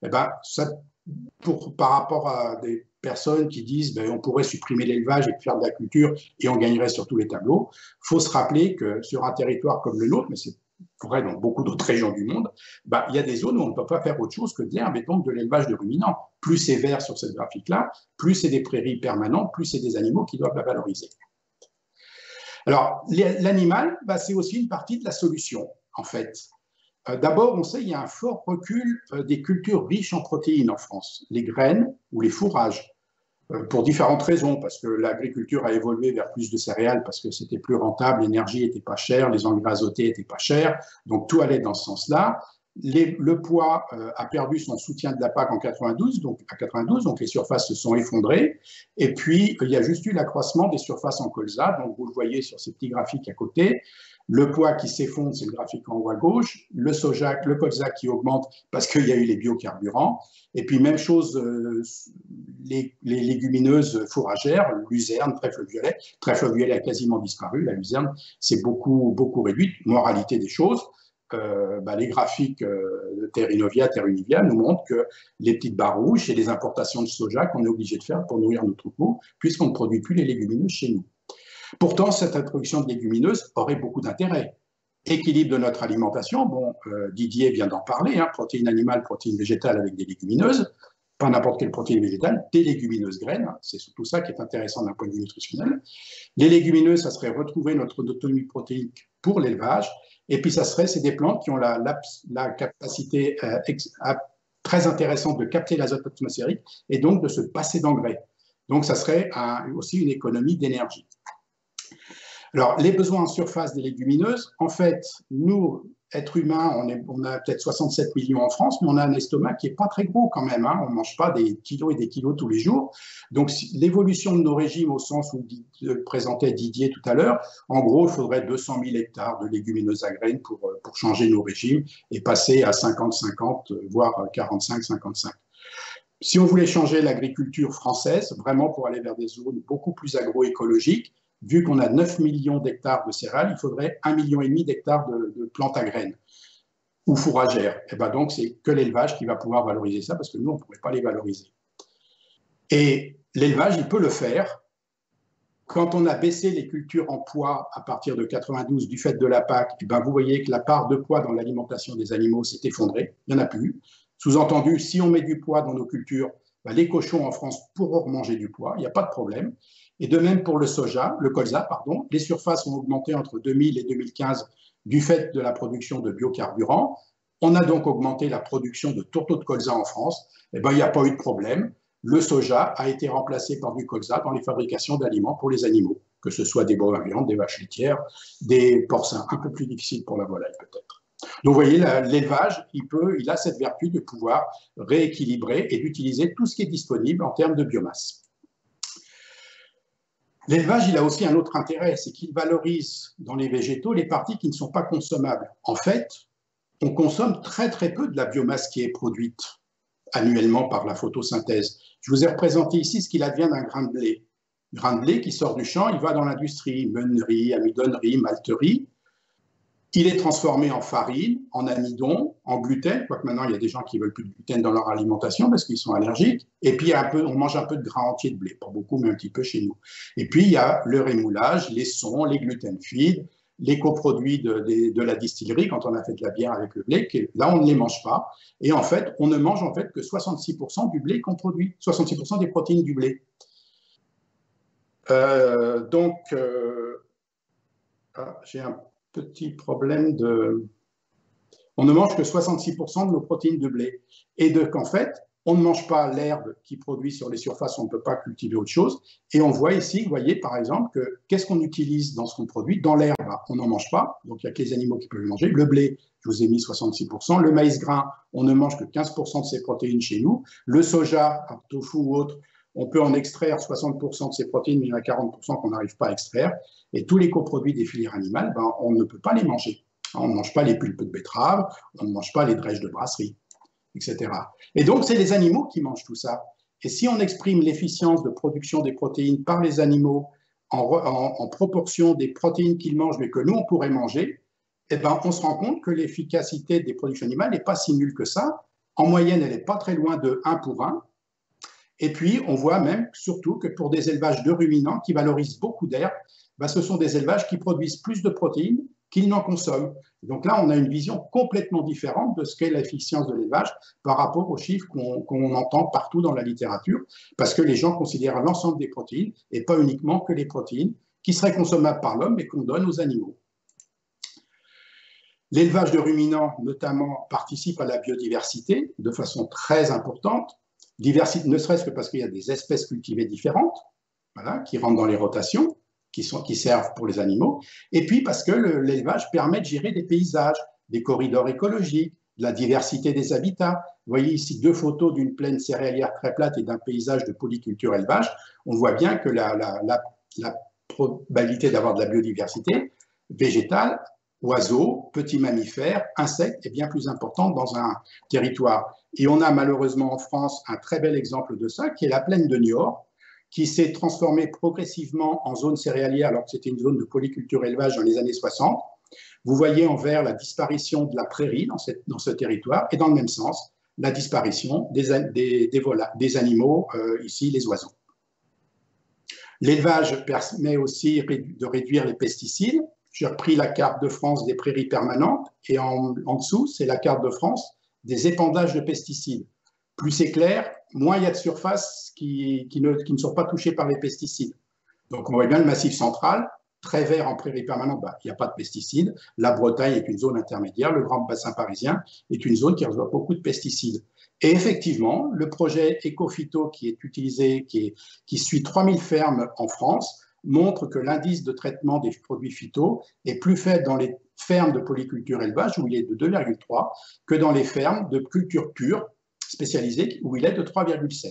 par rapport à des personnes qui disent on pourrait supprimer l'élevage et faire de la culture et on gagnerait sur tous les tableaux, il faut se rappeler que sur un territoire comme le nôtre, mais c'est vrai dans beaucoup d'autres régions du monde, il y a des zones où on ne peut pas faire autre chose que de l'herbe et donc de l'élevage de ruminants. Plus c'est vert sur cette graphique-là, plus c'est des prairies permanentes, plus c'est des animaux qui doivent la valoriser. Alors, l'animal, c'est aussi une partie de la solution, en fait. D'abord, on sait qu'il y a un fort recul des cultures riches en protéines en France, les graines ou les fourrages, pour différentes raisons, parce que l'agriculture a évolué vers plus de céréales, parce que c'était plus rentable, l'énergie n'était pas chère, les engrais azotés n'étaient pas chers, donc tout allait dans ce sens-là. Le poids a perdu son soutien de la PAC en 92, donc les surfaces se sont effondrées, et puis il y a juste eu l'accroissement des surfaces en colza, donc vous le voyez sur ces petits graphiques à côté. Le poids qui s'effondre, c'est le graphique en haut à gauche. Le soja, le colza qui augmente parce qu'il y a eu les biocarburants. Et puis, même chose, les légumineuses fourragères, luzerne, trèfle violet. Trèfle violet a quasiment disparu. La luzerne, c'est beaucoup, beaucoup réduite. Moralité des choses, les graphiques de Terre Univia nous montrent que les petites barres rouges, c'est les importations de soja qu'on est obligé de faire pour nourrir nos troupeaux, puisqu'on ne produit plus les légumineuses chez nous. Pourtant, cette introduction de légumineuses aurait beaucoup d'intérêt. Équilibre de notre alimentation, Didier vient d'en parler, protéines animales, protéines végétales avec des légumineuses, pas n'importe quelle protéine végétale, des légumineuses graines, c'est surtout ça qui est intéressant d'un point de vue nutritionnel. Les légumineuses, ça serait retrouver notre autonomie protéique pour l'élevage, et puis c'est des plantes qui ont la capacité très intéressante de capter l'azote atmosphérique et donc de se passer d'engrais. Donc ça serait aussi une économie d'énergie. Alors, les besoins en surface des légumineuses, en fait, nous, êtres humains, on a peut-être 67 millions en France, mais on a un estomac qui n'est pas très gros quand même. On ne mange pas des kilos et des kilos tous les jours. Donc, l'évolution de nos régimes, au sens où présentait Didier tout à l'heure, en gros, il faudrait 200 000 hectares de légumineuses à graines pour changer nos régimes et passer à 50-50, voire 45-55. Si on voulait changer l'agriculture française, vraiment pour aller vers des zones beaucoup plus agroécologiques, vu qu'on a 9 millions d'hectares de céréales, il faudrait 1,5 million d'hectares de plantes à graines ou fourragères. Et donc, c'est que l'élevage qui va pouvoir valoriser ça, parce que nous, on ne pourrait pas les valoriser. Et l'élevage, il peut le faire. Quand on a baissé les cultures en poids à partir de 92 du fait de la PAC, vous voyez que la part de poids dans l'alimentation des animaux s'est effondrée. Il n'y en a plus. Sous-entendu, si on met du poids dans nos cultures, les cochons en France pourront manger du poids, il n'y a pas de problème. Et de même pour le colza, les surfaces ont augmenté entre 2000 et 2015 du fait de la production de biocarburants. On a donc augmenté la production de tourteaux de colza en France. Il n'y a pas eu de problème. Le soja a été remplacé par du colza dans les fabrications d'aliments pour les animaux, que ce soit des bovins viandes, des vaches laitières, des porcins, un peu plus difficile pour la volaille peut-être. Donc, vous voyez, l'élevage, il a cette vertu de pouvoir rééquilibrer et d'utiliser tout ce qui est disponible en termes de biomasse. L'élevage, il a aussi un autre intérêt, c'est qu'il valorise dans les végétaux les parties qui ne sont pas consommables. En fait, on consomme très très peu de la biomasse qui est produite annuellement par la photosynthèse. Je vous ai représenté ici ce qu'il advient d'un grain de blé. Grain de blé qui sort du champ, il va dans l'industrie, meunerie, amidonnerie, malterie. Il est transformé en farine, en amidon, en gluten, quoique maintenant il y a des gens qui ne veulent plus de gluten dans leur alimentation parce qu'ils sont allergiques. Et puis on mange un peu de grain entier de blé, pas beaucoup, mais un petit peu chez nous. Et puis il y a le rémoulage, les sons, les gluten feed, les coproduits de la distillerie quand on a fait de la bière avec le blé. Là, on ne les mange pas. Et en fait, on ne mange en fait que 66% du blé qu'on produit, 66% des protéines du blé. J'ai un petit problème de... On ne mange que 66% de nos protéines de blé. Et qu'en fait, on ne mange pas l'herbe qui produit sur les surfaces, on ne peut pas cultiver autre chose. Et on voit ici, vous voyez par exemple, que qu'est-ce qu'on utilise dans ce qu'on produit? Dans l'herbe, on n'en mange pas, donc il n'y a que les animaux qui peuvent le manger. Le blé, je vous ai mis 66%. Le maïs grain, on ne mange que 15% de ses protéines chez nous. Le soja, un tofu ou autre, on peut en extraire 60% de ses protéines, mais il y en a 40% qu'on n'arrive pas à extraire. Et tous les coproduits des filières animales, on ne peut pas les manger. On ne mange pas les pulpes de betterave, on ne mange pas les drèches de brasserie. etc. Et donc, c'est les animaux qui mangent tout ça. Et si on exprime l'efficience de production des protéines par les animaux en proportion des protéines qu'ils mangent, mais que nous, on pourrait manger, eh ben, on se rend compte que l'efficacité des productions animales n'est pas si nulle que ça. En moyenne, elle n'est pas très loin de 1 pour 1. Et puis, on voit même, surtout, que pour des élevages de ruminants qui valorisent beaucoup d'herbe, ben, ce sont des élevages qui produisent plus de protéines qu'ils n'en consomment. Donc là, on a une vision complètement différente de ce qu'est l'efficience de l'élevage par rapport aux chiffres qu'on entend partout dans la littérature, parce que les gens considèrent l'ensemble des protéines et pas uniquement que les protéines qui seraient consommables par l'homme et qu'on donne aux animaux. L'élevage de ruminants, notamment, participe à la biodiversité de façon très importante, ne serait-ce que parce qu'il y a des espèces cultivées différentes, voilà, qui rentrent dans les rotations, qui servent pour les animaux, et puis parce que l'élevage permet de gérer des paysages, des corridors écologiques, de la diversité des habitats. Vous voyez ici 2 photos d'une plaine céréalière très plate et d'un paysage de polyculture-élevage. On voit bien que la probabilité d'avoir de la biodiversité végétale, oiseaux, petits mammifères, insectes est bien plus importante dans un territoire. Et on a malheureusement en France un très bel exemple de ça, qui est la plaine de Niort, qui s'est transformée progressivement en zone céréalière alors que c'était une zone de polyculture-élevage dans les années 60. Vous voyez en vert la disparition de la prairie dans ce territoire et dans le même sens, la disparition des animaux, ici les oiseaux. L'élevage permet aussi de réduire les pesticides. J'ai repris la carte de France des prairies permanentes et en dessous, c'est la carte de France des épandages de pesticides. Plus c'est clair, moins il y a de surfaces qui ne sont pas touchées par les pesticides. Donc on voit bien le Massif central, très vert en prairie permanente, il n'y a pas de pesticides. La Bretagne est une zone intermédiaire, le Grand Bassin parisien est une zone qui reçoit beaucoup de pesticides. Et effectivement, le projet Ecophyto qui est utilisé, qui suit 3000 fermes en France, montre que l'indice de traitement des produits phyto est plus faible dans les fermes de polyculture élevage, où il est de 2,3, que dans les fermes de culture pure spécialisées, où il est de 3,7.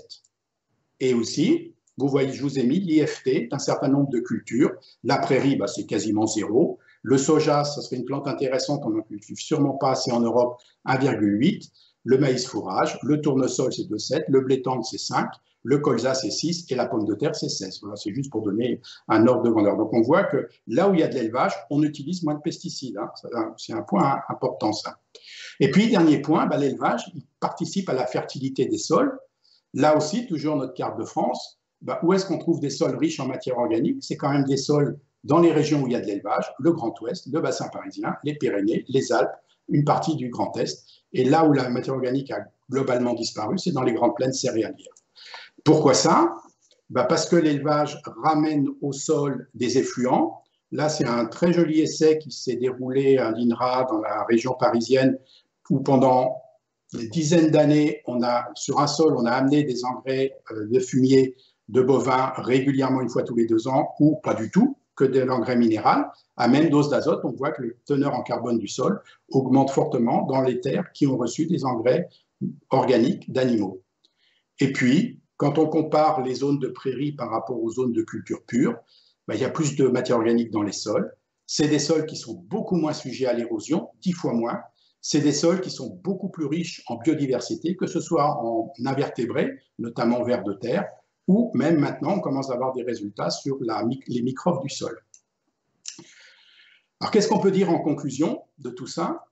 Et aussi, vous voyez, je vous ai mis l'IFT d'un certain nombre de cultures. La prairie, c'est quasiment 0. Le soja, ça serait une plante intéressante, on n'en cultive sûrement pas assez en Europe, 1,8. Le maïs fourrage, le tournesol, c'est 2,7. Le blé tendre, c'est 5. Le colza, c'est 6 et la pomme de terre, c'est 16. Voilà, c'est juste pour donner un ordre de grandeur. Donc, on voit que là où il y a de l'élevage, on utilise moins de pesticides. Hein. C'est un point important, ça. Et puis, dernier point, l'élevage, il participe à la fertilité des sols. Là aussi, toujours notre carte de France, où est-ce qu'on trouve des sols riches en matière organique? C'est quand même des sols dans les régions où il y a de l'élevage, le Grand Ouest, le bassin parisien, les Pyrénées, les Alpes, une partie du Grand Est. Et là où la matière organique a globalement disparu, c'est dans les grandes plaines céréalières. Pourquoi ça? Parce que l'élevage ramène au sol des effluents. Là, c'est un très joli essai qui s'est déroulé à l'INRA dans la région parisienne où pendant des dizaines d'années, sur un sol, on a amené des engrais de fumier de bovins régulièrement une fois tous les 2 ans ou pas du tout, que de l'engrais minéral. À même dose d'azote, on voit que le teneur en carbone du sol augmente fortement dans les terres qui ont reçu des engrais organiques d'animaux. Et puis, quand on compare les zones de prairie par rapport aux zones de culture pure, il y a plus de matière organique dans les sols. C'est des sols qui sont beaucoup moins sujets à l'érosion, 10 fois moins. C'est des sols qui sont beaucoup plus riches en biodiversité, que ce soit en invertébrés, notamment vers de terre, ou même maintenant, on commence à avoir des résultats sur les microbes du sol. Alors, qu'est-ce qu'on peut dire en conclusion de tout ça?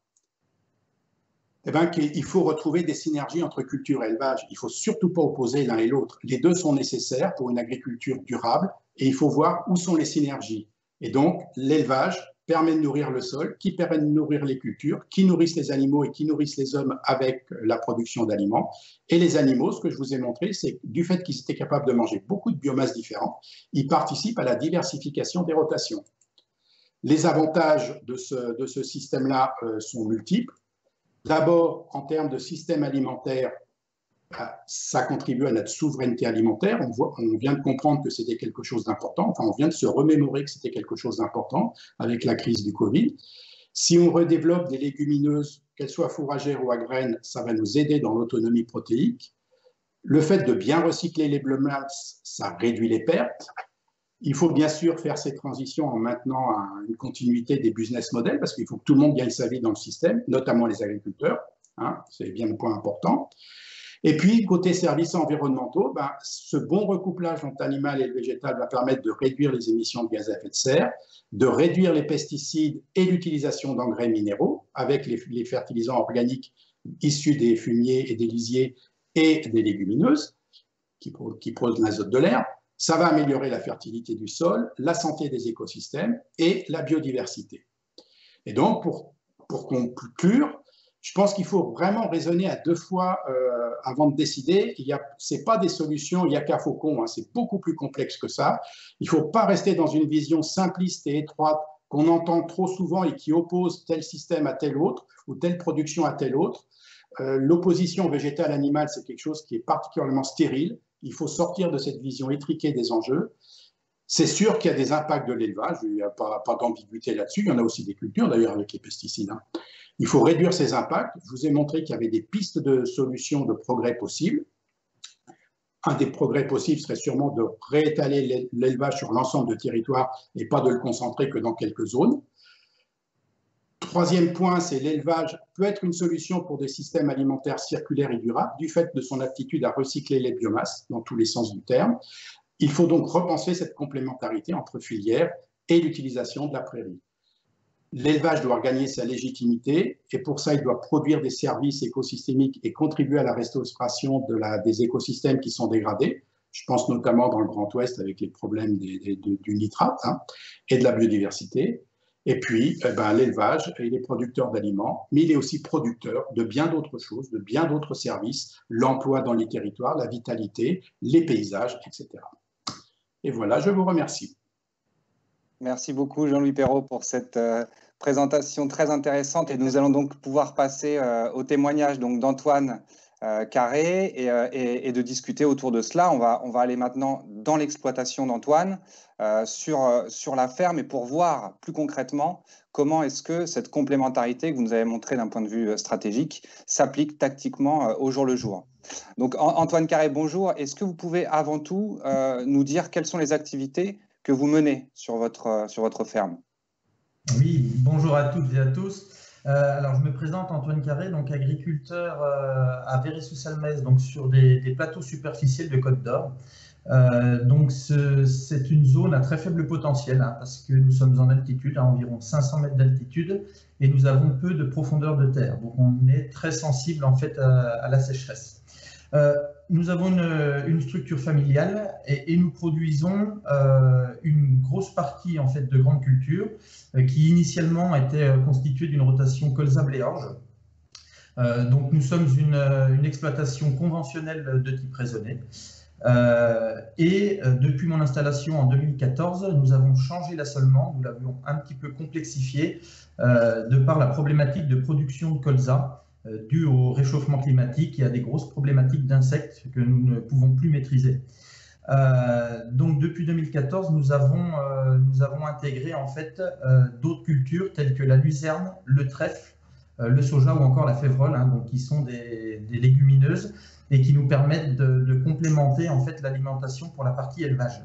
Qu'il faut retrouver des synergies entre culture et élevage. Il ne faut surtout pas opposer l'un et l'autre. Les deux sont nécessaires pour une agriculture durable et il faut voir où sont les synergies. Et donc, l'élevage permet de nourrir le sol, qui permet de nourrir les cultures, qui nourrissent les animaux et qui nourrissent les hommes avec la production d'aliments. Et les animaux, ce que je vous ai montré, c'est que du fait qu'ils étaient capables de manger beaucoup de biomasses différentes, ils participent à la diversification des rotations. Les avantages de ce système-là sont multiples. D'abord, en termes de système alimentaire, ça contribue à notre souveraineté alimentaire. On vient de comprendre que c'était quelque chose d'important. Enfin, on vient de se remémorer que c'était quelque chose d'important avec la crise du Covid. Si on redéveloppe des légumineuses, qu'elles soient fourragères ou à graines, ça va nous aider dans l'autonomie protéique. Le fait de bien recycler les biomasses, ça réduit les pertes. Il faut bien sûr faire ces transitions en maintenant une continuité des business models parce qu'il faut que tout le monde gagne sa vie dans le système, notamment les agriculteurs. hein, c'est bien le point important. Et puis, côté services environnementaux, ce bon recouplage entre l'animal et le végétal va permettre de réduire les émissions de gaz à effet de serre, de réduire les pesticides et l'utilisation d'engrais minéraux avec les fertilisants organiques issus des fumiers et des lisiers et des légumineuses qui produisent l'azote de l'air. Ça va améliorer la fertilité du sol, la santé des écosystèmes et la biodiversité. Et donc, pour conclure, je pense qu'il faut vraiment raisonner à deux fois avant de décider. Ce n'est pas des solutions Yaka Faucon, hein, c'est beaucoup plus complexe que ça. Il ne faut pas rester dans une vision simpliste et étroite qu'on entend trop souvent et qui oppose tel système à tel autre ou telle production à telle autre. L'opposition végétale-animale, c'est quelque chose qui est particulièrement stérile. Il faut sortir de cette vision étriquée des enjeux. C'est sûr qu'il y a des impacts de l'élevage, il n'y a pas d'ambiguïté là-dessus. Il y en a aussi des cultures, d'ailleurs, avec les pesticides, hein. Il faut réduire ces impacts. Je vous ai montré qu'il y avait des pistes de solutions de progrès possibles. Un des progrès possibles serait sûrement de réétaler l'élevage sur l'ensemble du territoire et pas de le concentrer que dans quelques zones. Troisième point, c'est l'élevage peut être une solution pour des systèmes alimentaires circulaires et durables du fait de son aptitude à recycler les biomasses dans tous les sens du terme. Il faut donc repenser cette complémentarité entre filières et l'utilisation de la prairie. L'élevage doit gagner sa légitimité et pour ça, il doit produire des services écosystémiques et contribuer à la restauration des écosystèmes qui sont dégradés. Je pense notamment dans le Grand Ouest avec les problèmes du nitrate, hein, et de la biodiversité. Et puis, l'élevage, il est producteur d'aliments, mais il est aussi producteur de bien d'autres choses, de bien d'autres services, l'emploi dans les territoires, la vitalité, les paysages, etc. Et voilà, je vous remercie. Merci beaucoup Jean-Louis Perrault pour cette présentation très intéressante et nous allons donc pouvoir passer au témoignage d'Antoine Carré et de discuter autour de cela. On va aller maintenant dans l'exploitation d'Antoine sur la ferme et pour voir plus concrètement comment est-ce que cette complémentarité que vous nous avez montrée d'un point de vue stratégique s'applique tactiquement au jour le jour. Donc Antoine Carré, bonjour. Est-ce que vous pouvez avant tout nous dire quelles sont les activités que vous menez sur votre ferme? Oui, bonjour à toutes et à tous. Alors, je me présente Antoine Carré, donc agriculteur à Véry-sous-Salmès, donc sur des plateaux superficiels de Côte d'Or. Donc, c'est une zone à très faible potentiel, hein, parce que nous sommes en altitude, à environ 500 mètres d'altitude, et nous avons peu de profondeur de terre. Donc, on est très sensible en fait à la sécheresse. Nous avons une structure familiale et nous produisons une grosse partie en fait de grandes cultures qui initialement était constituée d'une rotation colza-blé-orge. Donc nous sommes une exploitation conventionnelle de type raisonné. Et depuis mon installation en 2014, nous avons changé l'assolement, nous l'avions un petit peu complexifié de par la problématique de production de colza due au réchauffement climatique et à des grosses problématiques d'insectes que nous ne pouvons plus maîtriser. Donc depuis 2014, nous avons intégré en fait d'autres cultures telles que la luzerne, le trèfle, le soja ou encore la févrole, hein, donc qui sont des légumineuses et qui nous permettent de complémenter en fait l'alimentation pour la partie élevage.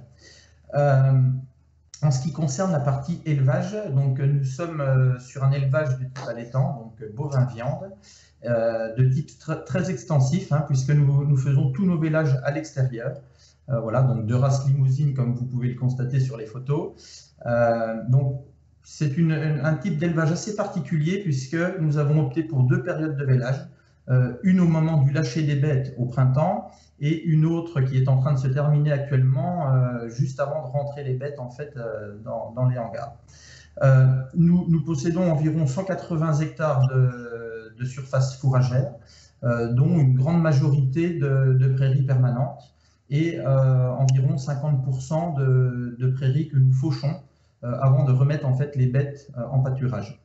En ce qui concerne la partie élevage, donc nous sommes sur un élevage de type allaitant, donc bovin-viande, de type très extensif, hein, puisque nous faisons tous nos vélages à l'extérieur. Voilà, donc de race limousine, comme vous pouvez le constater sur les photos. Donc, c'est un type d'élevage assez particulier, puisque nous avons opté pour deux périodes de vélage. Une au moment du lâcher des bêtes au printemps, et une autre qui est en train de se terminer actuellement, juste avant de rentrer les bêtes en fait, dans les hangars. Nous possédons environ 180 hectares de surface fourragère, dont une grande majorité de prairies permanentes et environ 50% de prairies que nous fauchons avant de remettre en fait les bêtes en pâturage.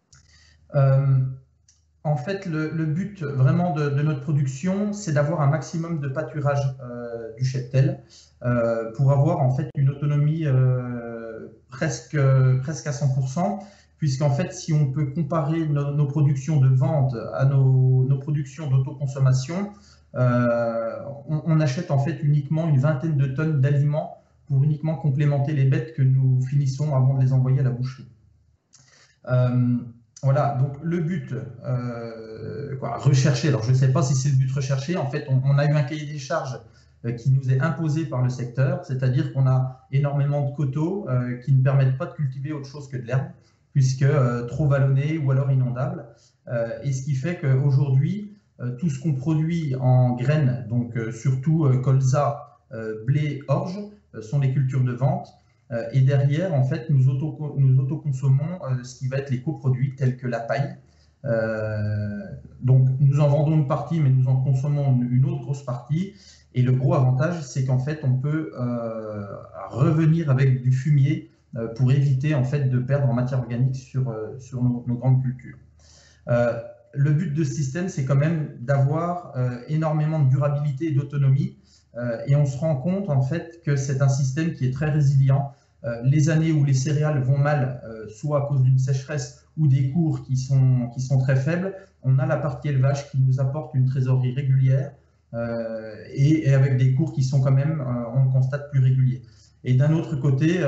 En fait, le but vraiment de notre production, c'est d'avoir un maximum de pâturage du cheptel pour avoir en fait une autonomie presque à 100%, puisqu'en fait, si on peut comparer nos productions de vente à nos productions d'autoconsommation, on achète en fait uniquement une vingtaine de tonnes d'aliments pour uniquement complémenter les bêtes que nous finissons avant de les envoyer à la boucherie. Voilà, donc le but recherché, alors je ne sais pas si c'est le but recherché, en fait on a eu un cahier des charges qui nous est imposé par le secteur, c'est-à-dire qu'on a énormément de coteaux qui ne permettent pas de cultiver autre chose que de l'herbe, puisque trop vallonnés ou alors inondables, et ce qui fait qu'aujourd'hui, tout ce qu'on produit en graines, donc surtout colza, blé, orge, sont des cultures de vente. Et derrière, en fait, nous autoconsommons ce qui va être les coproduits tels que la paille. Donc, nous en vendons une partie, mais nous en consommons une autre grosse partie. Et le gros avantage, c'est qu'en fait, on peut revenir avec du fumier pour éviter en fait de perdre en matière organique sur nos grandes cultures. Le but de ce système, c'est quand même d'avoir énormément de durabilité et d'autonomie. Et on se rend compte en fait que c'est un système qui est très résilient. Les années où les céréales vont mal, soit à cause d'une sécheresse ou des cours qui sont très faibles, on a la partie élevage qui nous apporte une trésorerie régulière et avec des cours qui sont quand même, on le constate, plus réguliers. Et d'un autre côté,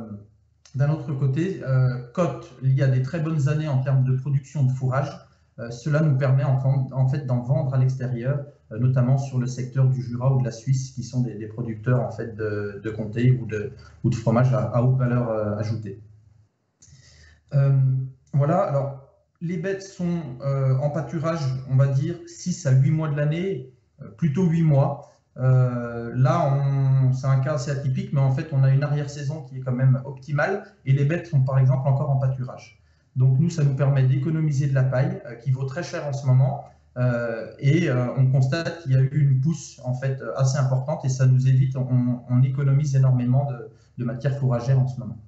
quand il y a des très bonnes années en termes de production de fourrage, cela nous permet en fait d'en vendre à l'extérieur, notamment sur le secteur du Jura ou de la Suisse, qui sont des producteurs en fait de comté ou de fromage à haute valeur ajoutée. Voilà, alors les bêtes sont en pâturage, on va dire 6 à 8 mois de l'année, plutôt 8 mois. Là, c'est un cas assez atypique, mais en fait, on a une arrière-saison qui est quand même optimale et les bêtes sont par exemple encore en pâturage. Donc nous, ça nous permet d'économiser de la paille qui vaut très cher en ce moment et on constate qu'il y a eu une pousse en fait assez importante et ça nous évite, on économise énormément de matière fourragère en ce moment.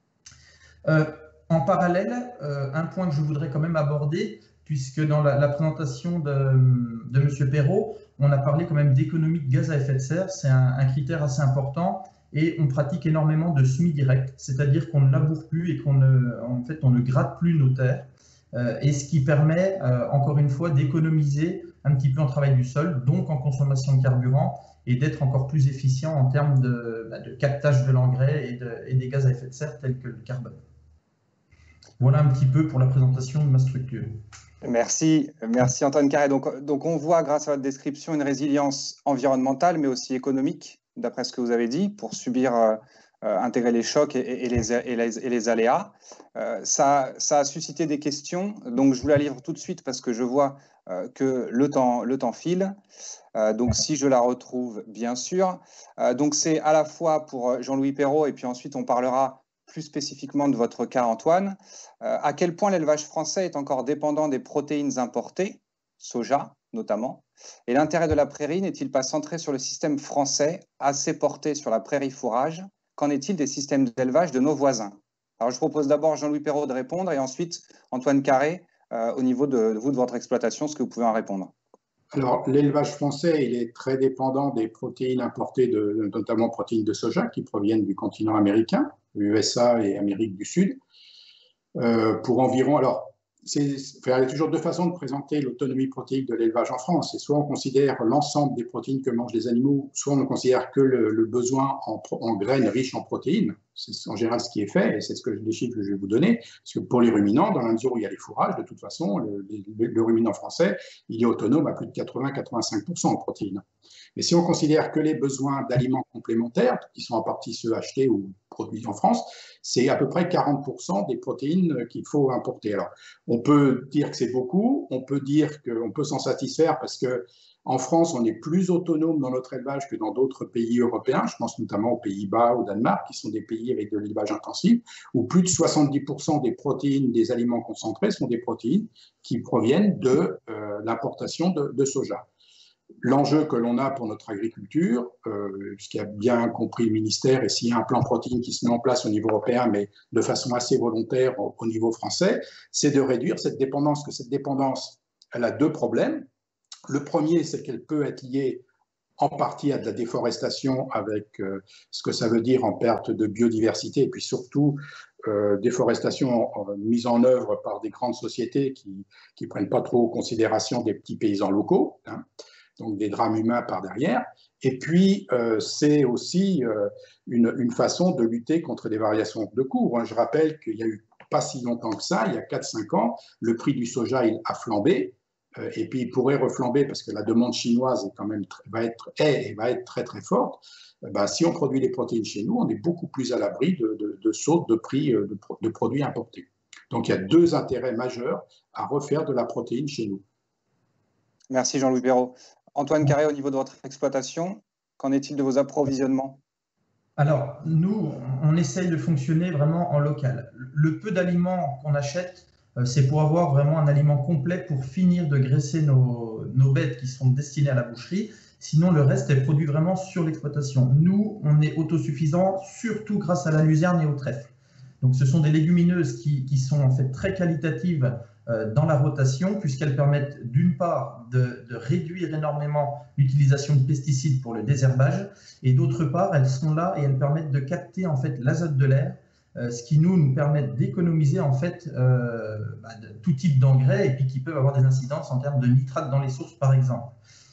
En parallèle, un point que je voudrais quand même aborder, puisque dans la présentation de M. Perrault, on a parlé quand même d'économie de gaz à effet de serre, c'est un critère assez important. Et on pratique énormément de semi-direct, c'est-à-dire qu'on ne laboure plus et en fait, on ne gratte plus nos terres, et ce qui permet, encore une fois, d'économiser un petit peu en travail du sol, donc en consommation de carburant, et d'être encore plus efficient en termes de captage de l'engrais et des gaz à effet de serre tels que le carbone. Voilà un petit peu pour la présentation de ma structure. Merci Antoine Carré. Donc on voit grâce à votre description une résilience environnementale, mais aussi économique, d'après ce que vous avez dit, pour intégrer les chocs et les aléas. Ça a suscité des questions, donc je vous la livre tout de suite parce que je vois que le temps file. Donc si je la retrouve, bien sûr. Donc c'est à la fois pour Jean-Louis Perrault, et puis ensuite on parlera plus spécifiquement de votre cas, Antoine. À quel point l'élevage français est encore dépendant des protéines importées, soja notamment, et l'intérêt de la prairie n'est-il pas centré sur le système français, assez porté sur la prairie fourrage? Qu'en est-il des systèmes d'élevage de nos voisins? Alors je propose d'abord Jean-Louis Perrault de répondre et ensuite Antoine Carré, au niveau de votre exploitation, ce que vous pouvez en répondre. Alors, l'élevage français, il est très dépendant des protéines importées, notamment protéines de soja, qui proviennent du continent américain, USA et Amérique du Sud, pour environ... Alors, il y a toujours deux façons de présenter l'autonomie protéique de l'élevage en France. C'est soit on considère l'ensemble des protéines que mangent les animaux, soit on ne considère que le besoin en graines riches en protéines. C'est en général ce qui est fait, et c'est les chiffres que je vais vous donner. Parce que pour les ruminants, dans la mesure où il y a les fourrages, de toute façon, le ruminant français, il est autonome à plus de 80-85% en protéines. Mais si on considère que les besoins d'aliments complémentaires, qui sont en partie ceux achetés ou produits en France, c'est à peu près 40% des protéines qu'il faut importer. Alors, on peut dire que c'est beaucoup, on peut dire qu'on peut s'en satisfaire parce qu'en France, on est plus autonome dans notre élevage que dans d'autres pays européens. Je pense notamment aux Pays-Bas, au Danemark, qui sont des pays avec de l'élevage intensif, où plus de 70% des protéines des aliments concentrés sont des protéines qui proviennent de l'importation de soja. L'enjeu que l'on a pour notre agriculture, ce qui a bien compris le ministère, et s'il y a un plan protéines qui se met en place au niveau européen, mais de façon assez volontaire au niveau français, c'est de réduire cette dépendance, que cette dépendance, elle a deux problèmes. Le premier, c'est qu'elle peut être liée en partie à de la déforestation avec ce que ça veut dire en perte de biodiversité, et puis surtout déforestation mise en œuvre par des grandes sociétés qui ne prennent pas trop en considération des petits paysans locaux, hein. Donc des drames humains par derrière. Et puis, c'est aussi une façon de lutter contre les variations de cours. Je rappelle qu'il y a eu pas si longtemps que ça, il y a 4-5 ans, le prix du soja il a flambé. Et puis il pourrait reflamber parce que la demande chinoise est quand même va être très très forte. Si on produit les protéines chez nous, on est beaucoup plus à l'abri de sautes de prix de produits importés. Donc il y a deux intérêts majeurs à refaire de la protéine chez nous. Merci Jean-Louis Perrault. Antoine Carré, au niveau de votre exploitation, qu'en est-il de vos approvisionnements? Alors, nous, on essaye de fonctionner vraiment en local. Le peu d'aliments qu'on achète, c'est pour avoir vraiment un aliment complet pour finir de graisser nos bêtes qui sont destinées à la boucherie. Sinon, le reste est produit vraiment sur l'exploitation. Nous, on est autosuffisants, surtout grâce à la luzerne et au trèfle. Donc, ce sont des légumineuses qui sont en fait très qualitatives dans la rotation, puisqu'elles permettent d'une part de réduire énormément l'utilisation de pesticides pour le désherbage, et d'autre part, elles sont là et elles permettent de capter en fait l'azote de l'air, ce qui nous permet d'économiser en fait tout type d'engrais, et puis qui peuvent avoir des incidences en termes de nitrates dans les sources par exemple.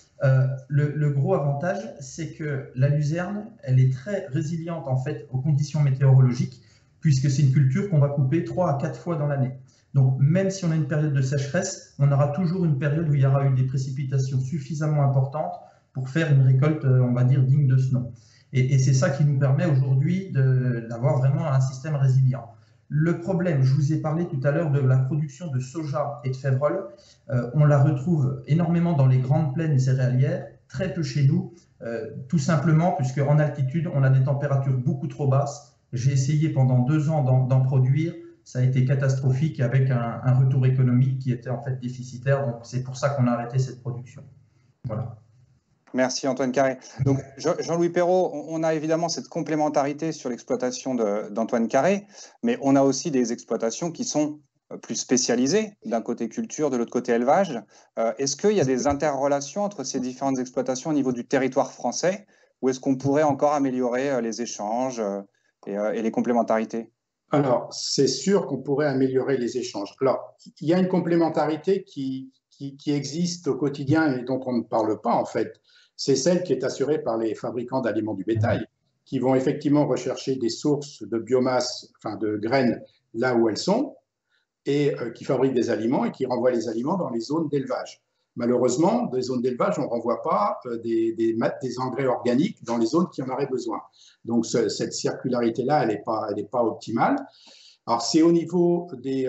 Le gros avantage, c'est que la luzerne, elle est très résiliente en fait aux conditions météorologiques, puisque c'est une culture qu'on va couper 3 à 4 fois dans l'année. Donc, même si on a une période de sécheresse, on aura toujours une période où il y aura eu des précipitations suffisamment importantes pour faire une récolte, on va dire, digne de ce nom. Et c'est ça qui nous permet aujourd'hui d'avoir vraiment un système résilient. Le problème, je vous ai parlé tout à l'heure de la production de soja et de févrole. On la retrouve énormément dans les grandes plaines céréalières, très peu chez nous, tout simplement puisqu'en altitude, on a des températures beaucoup trop basses. J'ai essayé pendant 2 ans d'en produire. Ça a été catastrophique avec un retour économique qui était en fait déficitaire. Donc, c'est pour ça qu'on a arrêté cette production. Voilà. Merci Antoine Carré. Donc, Jean-Louis Perrault, on a évidemment cette complémentarité sur l'exploitation d'Antoine Carré, mais on a aussi des exploitations qui sont plus spécialisées, d'un côté culture, de l'autre côté élevage. Est-ce qu'il y a des interrelations entre ces différentes exploitations au niveau du territoire français, ou est-ce qu'on pourrait encore améliorer les échanges et les complémentarités? Alors, c'est sûr qu'on pourrait améliorer les échanges. Alors, il y a une complémentarité qui existe au quotidien et dont on ne parle pas, en fait. C'est celle qui est assurée par les fabricants d'aliments du bétail, qui vont effectivement rechercher des sources de biomasse, enfin de graines, là où elles sont, et qui fabriquent des aliments et qui renvoient les aliments dans les zones d'élevage. Malheureusement, dans les zones d'élevage, on ne renvoie pas des engrais organiques dans les zones qui en auraient besoin. Donc, cette circularité-là, elle n'est pas optimale. Alors, c'est au niveau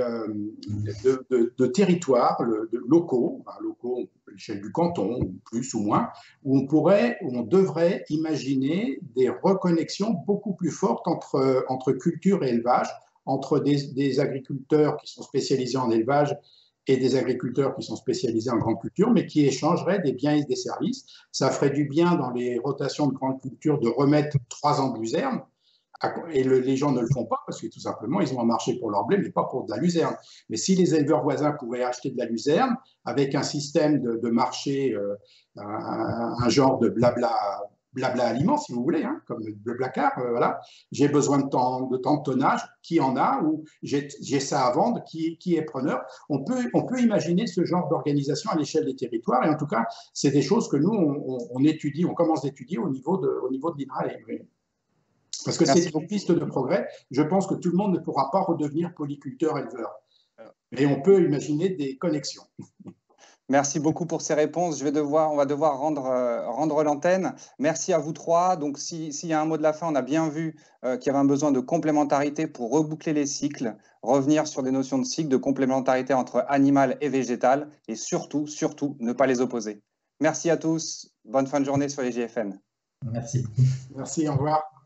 de territoires locaux, à l'échelle du canton, plus ou moins, où on devrait imaginer des reconnexions beaucoup plus fortes entre culture et élevage, entre des agriculteurs qui sont spécialisés en élevage et des agriculteurs qui sont spécialisés en grande culture, mais qui échangeraient des biens et des services. Ça ferait du bien dans les rotations de grande culture de remettre 3 ans de luzerne, et les gens ne le font pas parce que tout simplement, ils ont un marché pour leur blé, mais pas pour de la luzerne. Mais si les éleveurs voisins pouvaient acheter de la luzerne avec un système de marché, un genre de blabla aliments, si vous voulez, hein, comme le blablacar, voilà. J'ai besoin de tant de tonnage, qui en a, ou j'ai ça à vendre, qui est preneur. On peut imaginer ce genre d'organisation à l'échelle des territoires, et en tout cas, c'est des choses que nous, on étudie, on commence d'étudier au niveau de l'INRAE. Parce que c'est une piste de progrès. Je pense que tout le monde ne pourra pas redevenir polyculteur-éleveur. Mais on peut imaginer des connexions. Merci beaucoup pour ces réponses. On va devoir rendre l'antenne. Merci à vous 3. Donc, s'il y a un mot de la fin, on a bien vu qu'il y avait un besoin de complémentarité pour reboucler les cycles, revenir sur des notions de cycle, de complémentarité entre animal et végétal, et surtout, ne pas les opposer. Merci à tous. Bonne fin de journée sur les JFN. Merci. Merci, au revoir.